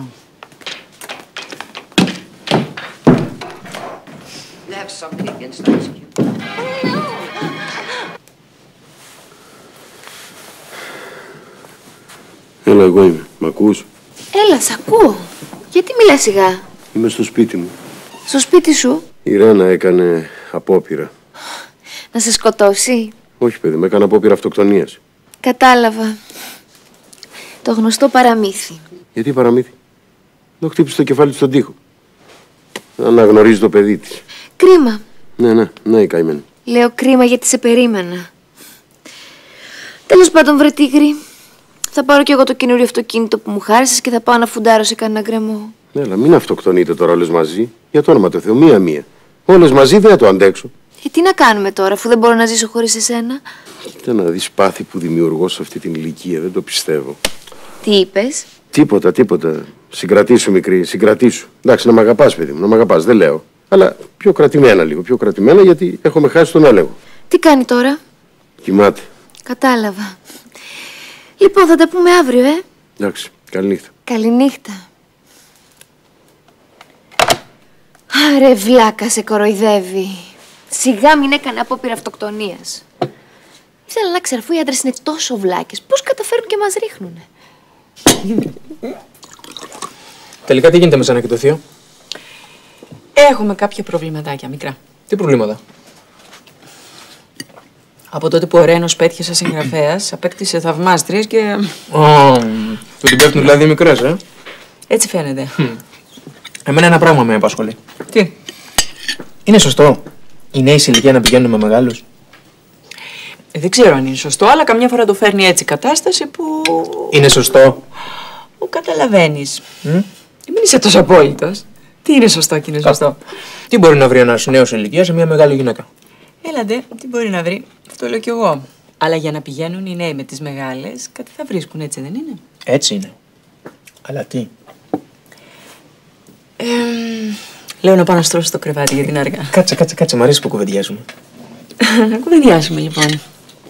Έλα, εγώ είμαι. Μ' ακούς? Έλα, σ' ακούω. Γιατί μιλάς σιγά? Είμαι στο σπίτι μου. Στο σπίτι σου? Η Ρένα έκανε απόπειρα. Να σε σκοτώσει? Όχι, παιδί, με έκανα απόπειρα αυτοκτονίας. Κατάλαβα. Το γνωστό παραμύθι. Γιατί παραμύθι? Το χτύπησε το κεφάλι του στον τοίχο. Αναγνωρίζει το παιδί της. Κρίμα. Ναι, η καημένη. Λέω κρίμα γιατί σε περίμενα. Τέλος πάντων, βρε τίγρη. Θα πάρω κι εγώ το καινούριο αυτοκίνητο που μου χάρισες και θα πάω να φουντάρω σε κανένα γκρεμό. Ναι, αλλά μην αυτοκτονείτε τώρα όλες μαζί. Για το όνομα του Θεού, μία-μία. Όλες μαζί δεν θα το αντέξω. Τι να κάνουμε τώρα, αφού δεν μπορώ να ζήσω χωρίς εσένα. Κοίτα να δεις πάθη που δημιουργώ σε αυτή την ηλικία, δεν το πιστεύω. Τι είπες? Τίποτα. Συγκρατήσου, μικρή, συγκρατήσου. Εντάξει, να μ' αγαπάς, παιδί μου, να μ' αγαπάς, δεν λέω. Αλλά πιο κρατημένα λίγο, πιο κρατημένα, γιατί έχουμε χάσει τον έλεγχο. Τι κάνει τώρα? Κοιμάται. Κατάλαβα. Λοιπόν, θα τα πούμε αύριο, Εντάξει, καληνύχτα. Καληνύχτα. Άρε βλάκα, σε κοροϊδεύει. Σιγά μην έκανε απόπειρα αυτοκτονίας. Ήθελα να ξέρω, αφού οι άντρες είναι τόσο βλάκες, πώς καταφέρουν και μας ρίχνουνε. Τελικά τι γίνεται με σένα και το θείο? Έχουμε κάποια προβληματάκια μικρά. Τι προβλήματα? Από τότε που ο Ρένος πέτυχε σαν συγγραφέας, απέκτησε θαυμάστριες και... Του την πέφτουν δηλαδή μικρές, Έτσι φαίνεται. Εμένα ένα πράγμα με απασχολεί. Τι? Είναι σωστό οι νέοι σε ηλικία να πηγαίνουν με μεγάλους? Δεν ξέρω αν είναι σωστό, αλλά καμιά φορά το φέρνει έτσι η κατάσταση που... Είναι σωστό? Που καταλαβαίνεις. Μην είσαι τόσο απόλυτος. Τι είναι σωστό και είναι σωστό? Τι μπορεί να βρει ένας νέος σε ηλικία σε μια μεγάλη γυναίκα? Έλατε, τι μπορεί να βρει, αυτό λέω κι εγώ. Αλλά για να πηγαίνουν οι νέοι με τις μεγάλες, κάτι θα βρίσκουν, έτσι δεν είναι? Έτσι είναι. Αλλά τι? Λέω να πάω να στρώσω το κρεβάτι για την αργά. Κάτσε, μ' αρέσει που κουβεντιάζουμε. Να κουβεντιάσουμε λοιπόν.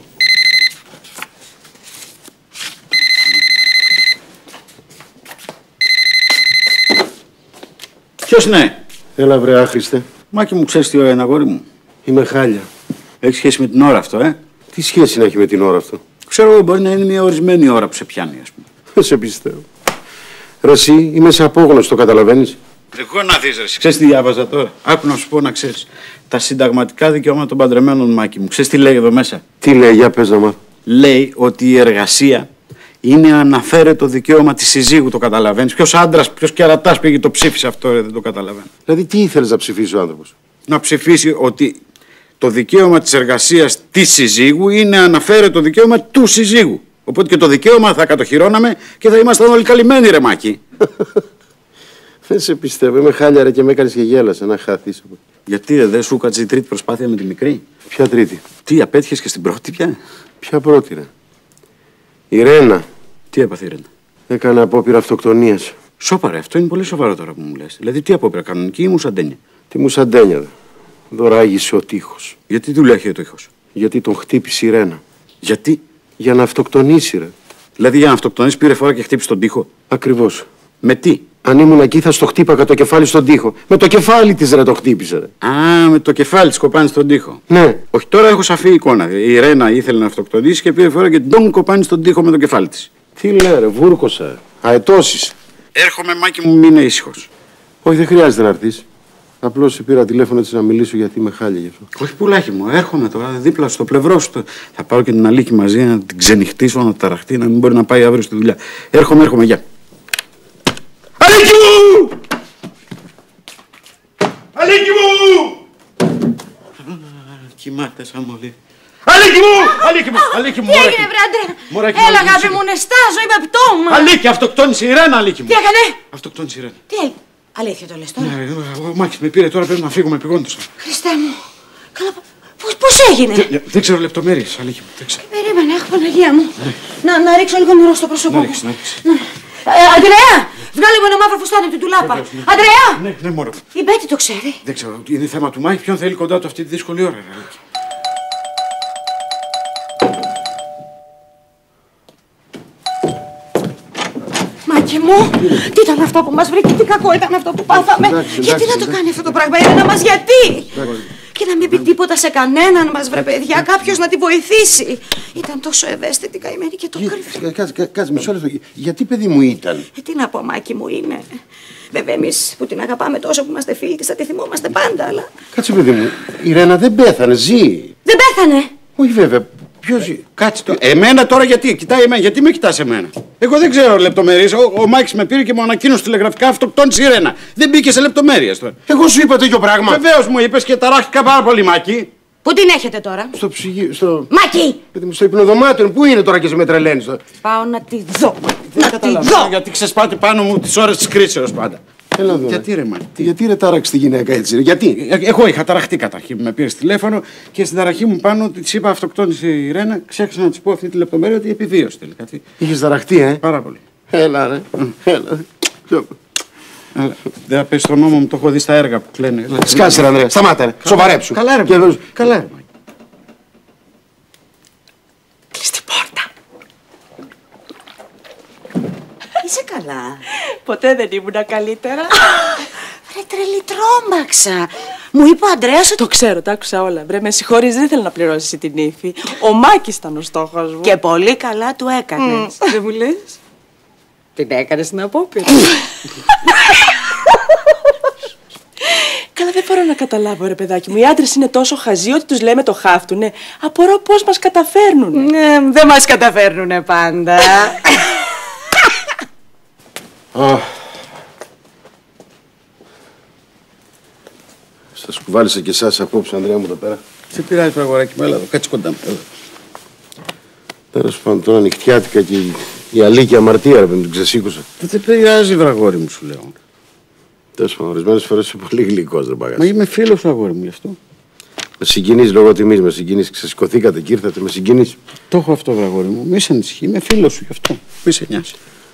Ποιος είναι? Έλα βρε άχρηστε. Μάκη μου, ξέρεις τι ώρα είναι, αγόρι μου? Είμαι χάλια. Έχει σχέση με την ώρα αυτό, Τι σχέση να έχει με την ώρα αυτό? Ξέρω εγώ, μπορεί να είναι μια ορισμένη ώρα που σε πιάνει, ας πούμε. Δεν σε πιστεύω. Ρε εσύ, είμαι σε απόγνωση, το καταλαβαίνεις? Εγώ να δεις, ρε. Ξέρεις τι διάβαζα τώρα? Άκου να σου πω να ξέρεις. Τα συνταγματικά δικαιώματα των παντρεμένων, Μάκη μου. Ξέρεις τι λέει εδώ μέσα? Τι λέει, για πες να μάθω. Λέει ότι η εργασία είναι αναφέρετο δικαίωμα της συζύγου, το καταλαβαίνεις? Ποιος άντρας, ποιος κερατάς πήγε το ψήφισε αυτό, δεν το καταλαβαίνω. Δηλαδή, τι ήθελες να ψηφίσει ο άνθρωπος? Να ψηφίσει ότι το δικαίωμα της εργασίας της συζύγου είναι αναφέρετο δικαίωμα του συζύγου. Οπότε και το δικαίωμα θα κατοχυρώναμε και θα ήμασταν όλοι καλυμμένοι, ρε Μάκη. Δεν σε πιστεύω. Είμαι χάλια ρε και με έκανες και γέλασε να χαθείς. Γιατί δεν σου κάτσε η τρίτη προσπάθεια με τη μικρή? Ποια τρίτη? Τι, απέτυχες και στην πρώτη πια? Ποια πρώτη ρε? Η Ρένα. Τι έπαθε η Ρένα? Έκανε απόπειρα αυτοκτονίας. Σόπα αυτό είναι πολύ σοβαρό τώρα που μου λες. Δηλαδή τι απόπειρα, κανονική ή μουσαντένια? Τι μουσαντένια δε. Δωράγησε ο τείχος. Γιατί δουλειά έχει ο τείχος? Γιατί τον χτύπησε η Ρένα. Γιατί? Για να αυτοκτονήσει ρε. Δηλαδή για να αυτοκτονήσει πήρε φορά και χτύπησε τον τοίχο? Ακριβώς. Με τι? Αν ήμουν εκεί θα στο χτύπακα το κεφάλι στον τοίχο. Με το κεφάλι της ρε το χτύπησε ρε. Α, με το κεφάλι της κοπάνει στον τοίχο. Ναι. Όχι, τώρα έχω σαφή εικόνα. Η Ρένα ήθελε να αυτοκτονήσει και πήρε φορά και τον κοπάνει στον τοίχο με το κεφάλι της. Τι λέει ρε, βούρκωσα. Αετώσεις. Έρχομαι, Μάκη μου, μην είναι ήσυχος. Όχι, δεν χρειάζεται να έρθεις. Απλώς σε πήρα τηλέφωνο της να μιλήσω γιατί είμαι χάλια γι' αυτό. Όχι, πουλάκι μου, έρχομαι τώρα δίπλα στο πλευρό σου. Θα πάω και την Αλίκη μαζί να την ξενυχτήσω, να ταραχτεί, να μην μπορεί να πάει αύριο στη δουλειά. Έρχομαι, γεια. Αλίκη μου! Αλίκη μου! Κοιμάται σαν μολύ. Αλίκη μου! Αλίκη μου! Τι έγινε, βρε άντρε? Έλα, αγάπη μου, νεστάζω, είμαι πτώμα. Αλίκη, αυτοκτόνησε η Ρένα, Αλίκη μου. Τι έκανε? Αυτοκτόνησε η Ρένα. Τι έγινε? Αλήθεια το λες τώρα? Ναι, ο Μάκης με πήρε τώρα, πρέπει να φύγουμε επειγόντως. Χριστέ μου. Καλά, πώς έγινε? Δεν ξέρω λεπτομέρειες, Αλίκη μου, δεν ξέρω. Περίμενε, αχ, Παναγία μου. Να ρίξω λίγο νερό στο πρόσωπό μου. Να ρίξεις. Αντρέα, βγάλε μου ένα μαύρο φουστάνι από την τουλάπα. Αντρέα! Ναι, μωρό. Η Μπέτη το ξέρει. Δεν ξέρω, είναι θέμα του Μάκη, ποιον θέλει κοντά του αυτή τη δύσκολη ώρα, Αλίκη. Μάκη μου, τι ήταν αυτό που μας βρήκε, τι κακό ήταν αυτό που πάθαμε. Γιατί να το κάνει αυτό το πράγμα, Έλενα μας, γιατί? Και να μην πει τίποτα σε κανέναν μας, βρε παιδιά, κάποιος να τη βοηθήσει. Ήταν τόσο ευαίσθητη, καημένη και το κρύβει. Κάτσε μισό λεπτό. Γιατί παιδί μου ήταν? Τι να πω, Μάκη μου, είναι. Βέβαια, εμείς που την αγαπάμε τόσο, που είμαστε φίλοι της, θα τη θυμόμαστε πάντα, αλλά. Κάτσε παιδί μου, η Ρένα δεν πέθανε, ζει. Δεν πέθανε! Όχι βέβαια, Ποιος? Κάτσε τώρα. Εμένα τώρα γιατί, κοιτάει εμένα, γιατί με κοιτάς εμένα. Εγώ δεν ξέρω λεπτομέρειες. Ο Μάκης με πήρε και μου ανακοίνωσε τηλεγραφικά αυτοκτόνησε η Ρένα. Δεν μπήκε σε λεπτομέρειες τώρα. Εγώ σου είπα τέτοιο πράγμα. Βεβαίως μου είπες και ταράχτηκα πάρα πολύ, Μάκη. Πού την έχετε τώρα? Στο ψυγείο. Στο... Μάκη! Στο υπνοδωμάτιο. Πού είναι τώρα και σε με τρελαίνεις τώρα? Πάω να τη δω. Δεν καταλαβαίνω γιατί ξεσπάτε πάνω μου τις ώρες της κρίσεως πάντα. Έλα εδώ. Γιατί ρε Μάκη? Γιατί ρε τάραξε τη γυναίκα έτσι, ρε? Γιατί? Εγώ είχα ταραχτεί καταρχήν. Με πήρε τηλέφωνο και στην ταραχή μου πάνω της είπα αυτοκτόνησε η Ρένα. Ξέχασα να της πω αυτή τη λεπτομέρεια ότι επιβίωσε τελικά. Είχες ταραχτεί, Πάρα πολύ. Έλα ρε. Έλα. Δεν θα πες στον νόμο μου, το έχω δει στα έργα που κλαίνε. Σκάσε ρε Ανδρέα, σταμάτα ρε. Σοβαρέψου. Καλά ρε. Καλά ρε. Κλειστή πόρτα. Είσαι καλά? Ποτέ δεν ήμουν καλύτερα. Ρε τρελή, τρόμαξα. Μου είπε ο Ανδρέας ότι... Το ξέρω, τα άκουσα όλα. Βρε, με συγχωρείς, δεν ήθελα να πληρώσεις την ύφη. Ο Μάκης ήταν ο στόχος μου. Και πολύ καλά του έκανες. Δεν μου λες? Την έκανες την απόπειρα. Καλά, δεν μπορώ να καταλάβω, ρε παιδάκι μου. Οι άντρες είναι τόσο χαζοί ότι τους λέμε το χάφτουνε. Απορώ πώς μας καταφέρνουνε. Δεν μας καταφέρνουνε πάντα. Σας κουβάλισα και εσάς απόψε, Ανδρέα μου, εδώ πέρα. Σε πειράζει το αγοράκι μου, έλα εδώ, κάτσε κοντά μου. Τέλος πάντων, τώρα νυχτιάτικα και η αλήθεια αμαρτία, ρε, που την ξεσήκωσα. Δεν πειράζει, βραγόρι μου, σου λέω. Τέλος πάντων, ορισμένες φορές είσαι πολύ γλυκός, ρε μπαγάς. Μα είμαι φίλος του αγόρι μου, γι' αυτό. Με συγκινείς λόγω τιμής, με συγκινείς. Ξεσηκωθήκατε και ήρθατε, με συγκινείς. Το έχω αυτό, βραγόρι μου. Μη σε ανησυχεί, είμαι φίλος σου γι' αυτό. Μη σε νοιάζει.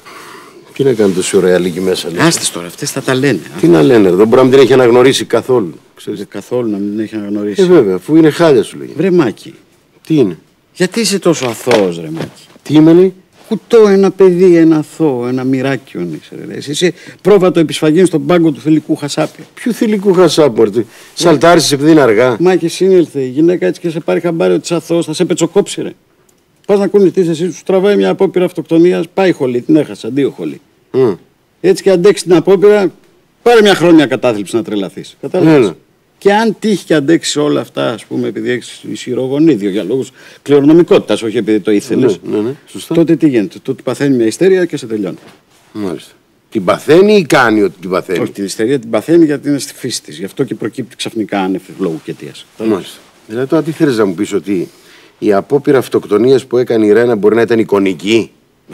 Τι να κάνει τόση ωραία λίγη μέσα, λέει. Άστες τώρα, αυτές θα τα λένε. Τι να λένε, δεν μπορεί να μην την έχει αναγνωρίσει καθόλου. Ξέρεις, καθόλου να μην την έχει αναγνωρίσει. Βέβαια, αφού είναι χάλια σου λέει. Βρε Μάκη. Τι είναι? Γιατί είσαι τόσο αθώος, ρε Μάκη? Τι είμαι, λέει? Κουτό, ένα παιδί, ένα αθώο, ένα μοιράκιο, είσαι, ρε. Εσύ πρόβατο επισφαγήν στον πάγκο του θηλυκού χασάπι. Ποιου θηλυκού χασάπι, μωρέ? Σαλτάρισες επειδή είναι αργά. Μάκη, συνήλθε η γυναίκα έτσι και σε πάρει χαμπάρι ότι είσαι αθώος, θα σε πετσοκόψει, ρε. Πας να κουνηθείς εσύ, σου τραβάει μια απόπειρα αυτοκτονίας, πάει χολή, την έχασα, 2 χολή. Έτσι και αντέξει την απόπειρα, πάρε μια χρόνια κατάθλιψη να τρελαθείς. Κατάλαβες? Και αν τύχει και αντέξει όλα αυτά, ας πούμε, επειδή έχεις ισχυρό γονίδιο για λόγους κληρονομικότητας, όχι επειδή το ήθελες, σωστά. τότε τι γίνεται? Τότε παθαίνει μια ιστερία και σε τελειώνει. Μάλιστα. Την παθαίνει ή κάνει ότι την παθαίνει? Όχι, την ιστερία την παθαίνει γιατί είναι στη φύση της. Γι' αυτό και προκύπτει ξαφνικά άνευ λόγου και αιτίας. Μάλιστα. Δηλαδή τώρα τι θέλεις να μου πεις, ότι η απόπειρα αυτοκτονίας που έκανε η Ρένα μπορεί να ήταν εικονική?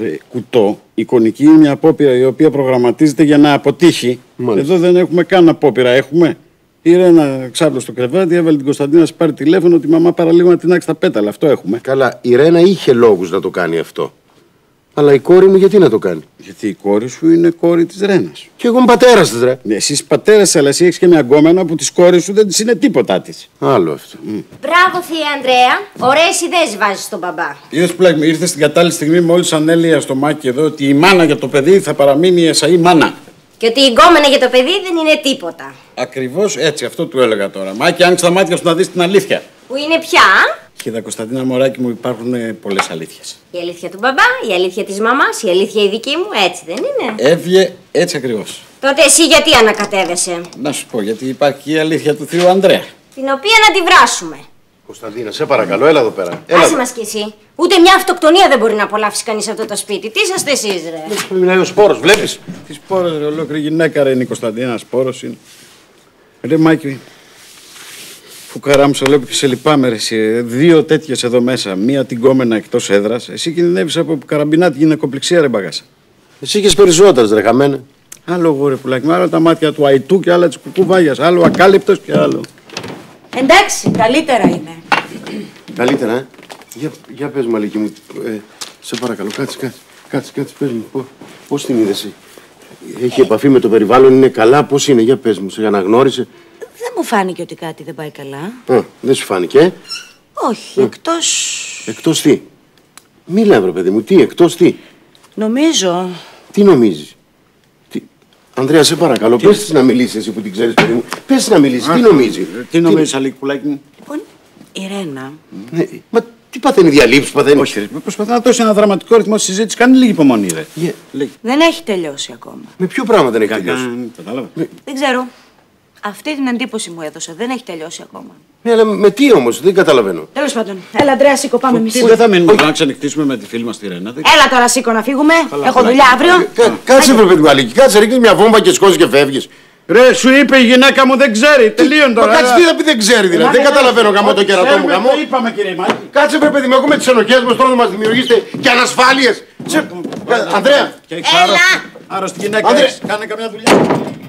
Κουτό, εικονική είναι μια απόπειρα η οποία προγραμματίζεται για να αποτύχει. Εδώ δεν έχουμε καν απόπειρα, έχουμε. Η Ρένα ξάπλωσε στο κρεβάτι, έβαλε την Κωνσταντίνα να σε πάρει τηλέφωνο ότι η μαμά παραλίγο να τεινάξει τα πέταλα. Αυτό έχουμε. Καλά, η Ρένα είχε λόγους να το κάνει αυτό. Αλλά η κόρη μου γιατί να το κάνει? Γιατί η κόρη σου είναι κόρη της Ρένας. Και εγώ είμαι πατέρας της, ρε. Ναι, εσύ είσαι πατέρας, αλλά εσύ έχεις και μια γκόμενα που της κόρης σου δεν της είναι τίποτα της. Άλλο αυτό. Μπράβο, θεία Ανδρέα. Ωραίες ιδέες βάζεις στον μπαμπά. Είδες που λέγαμε, ήρθε στην κατάλληλη στιγμή μόλις ανέλυα στο Μάκη εδώ ότι η μάνα για το παιδί θα παραμείνει η εσαή μάνα. Και ότι η γκόμενα για το παιδί δεν είναι τίποτα. Ακριβώς έτσι, αυτό του έλεγα τώρα. Μάκη, άνοιξε τα μάτια σου να δεις την αλήθεια. Που είναι πια? Κοίτα, Κωνσταντίνα μωράκι μου, υπάρχουν πολλές αλήθειες. Η αλήθεια του μπαμπά, η αλήθεια της μαμάς, η αλήθεια η δική μου, έτσι δεν είναι? Έβγε έτσι ακριβώς. Τότε εσύ γιατί ανακατεύεσαι? Να σου πω, γιατί υπάρχει η αλήθεια του θείου Ανδρέα. Την οποία να τη βράσουμε. Κωνσταντίνα, σε παρακαλώ, έλα εδώ πέρα. Άσε μας κι εσύ. Ούτε μια αυτοκτονία δεν μπορεί να απολαύσει κανείς αυτό το σπίτι. Τι είσαστε εσείς, ρε? Μιλάει ο Σπόρος, βλέπεις? Τι Σπόρος, ρε, ολόκληρη γυναίκα ρε είναι η Κωνσταντίνα, Σπόρος είναι. Ρε Μάκη, φουκαρά μου, σε λέω και σε λυπάμαι ρε εσύ. 2 τέτοιες εδώ μέσα, μία την κόμενα εκτός έδρας. Εσύ κινδυνεύεις από καραμπινάτη γυναικοπληξία, ρε μπαγάσα. Εσύ είχες περισσότερες, ρε χαμένε. Άλλο εγώ ρε πουλάκι μου, άλλα τα μάτια του Αϊτού και άλλα της Κουκουβάγιας. Άλλο ακάλυπτος και άλλο. Εντάξει, καλύτερα είμαι. Καλύτερα, Για πες μου, Αλίκη μου. Σε παρακαλώ, κάτσε, πες μου. Πώς την είδες? Έχει επαφή με το περιβάλλον, είναι καλά, πώς είναι? Για πες μου, σε αναγνώρισε? Δεν μου φάνηκε ότι κάτι δεν πάει καλά. Δεν σου φάνηκε? Όχι, Εκτός τι? Μίλα, βρε παιδί μου, τι, εκτός τι? Νομίζω. Τι νομίζεις? Ανδρέα, σε παρακαλώ, πες της να μιλήσεις εσύ που την ξέρεις, παιδί μου. Πες της να μιλήσεις, τι νομίζει? Τι νομίζεις, Αλίκη πουλάκι μου? Λοιπόν, η Ρένα. Ναι, μα τι παθαίνει, διαλύψεις παθαίνει? Όχι, ρε, προσπαθεί να δώσει ένα δραματικό ρυθμό στη συζήτηση. Κάνει λίγη υπομονή, ρε. Δεν έχει τελειώσει ακόμα. Με ποιο πράγμα δεν έχει τελειώσει? Κατάλαβα. Δεν ξέρω. Αυτή την εντύπωση μου έδωσε. Δεν έχει τελειώσει ακόμα. Ναι, αλλά με τι όμως, δεν καταλαβαίνω. Τέλος πάντων. Έλα, Αντρέα, σήκω, πάμε εμείς. Δεν θα μείνουμε να ξενυχτήσουμε με τη φίλη μας τη Ρένα. Έλα τώρα, σήκω να φύγουμε. Έχω δουλειά αύριο. Κάτσε, βρε παιδί μου, Αλίκη, κάτσε, ρίχνεις μια βόμβα και σκόζεις και φεύγεις. Ρε, σου είπε η γυναίκα μου δεν ξέρει. Τελείων τώρα. Κάτσε, τι θα πει δεν ξέρει δηλαδή. Δεν καταλαβαίνω γαμό το κερατό μου γαμό. Το είπαμε, κύριε Μάκη. Κάτσε, βρε παιδί μου, εγώ με τις ενοχές μας τώρα να μας δημιουργήσετε και ανασφάλειες. Ανδρέα. Έλα. Άρρωστη γυναίκα. Κάνε καμιά δουλειά.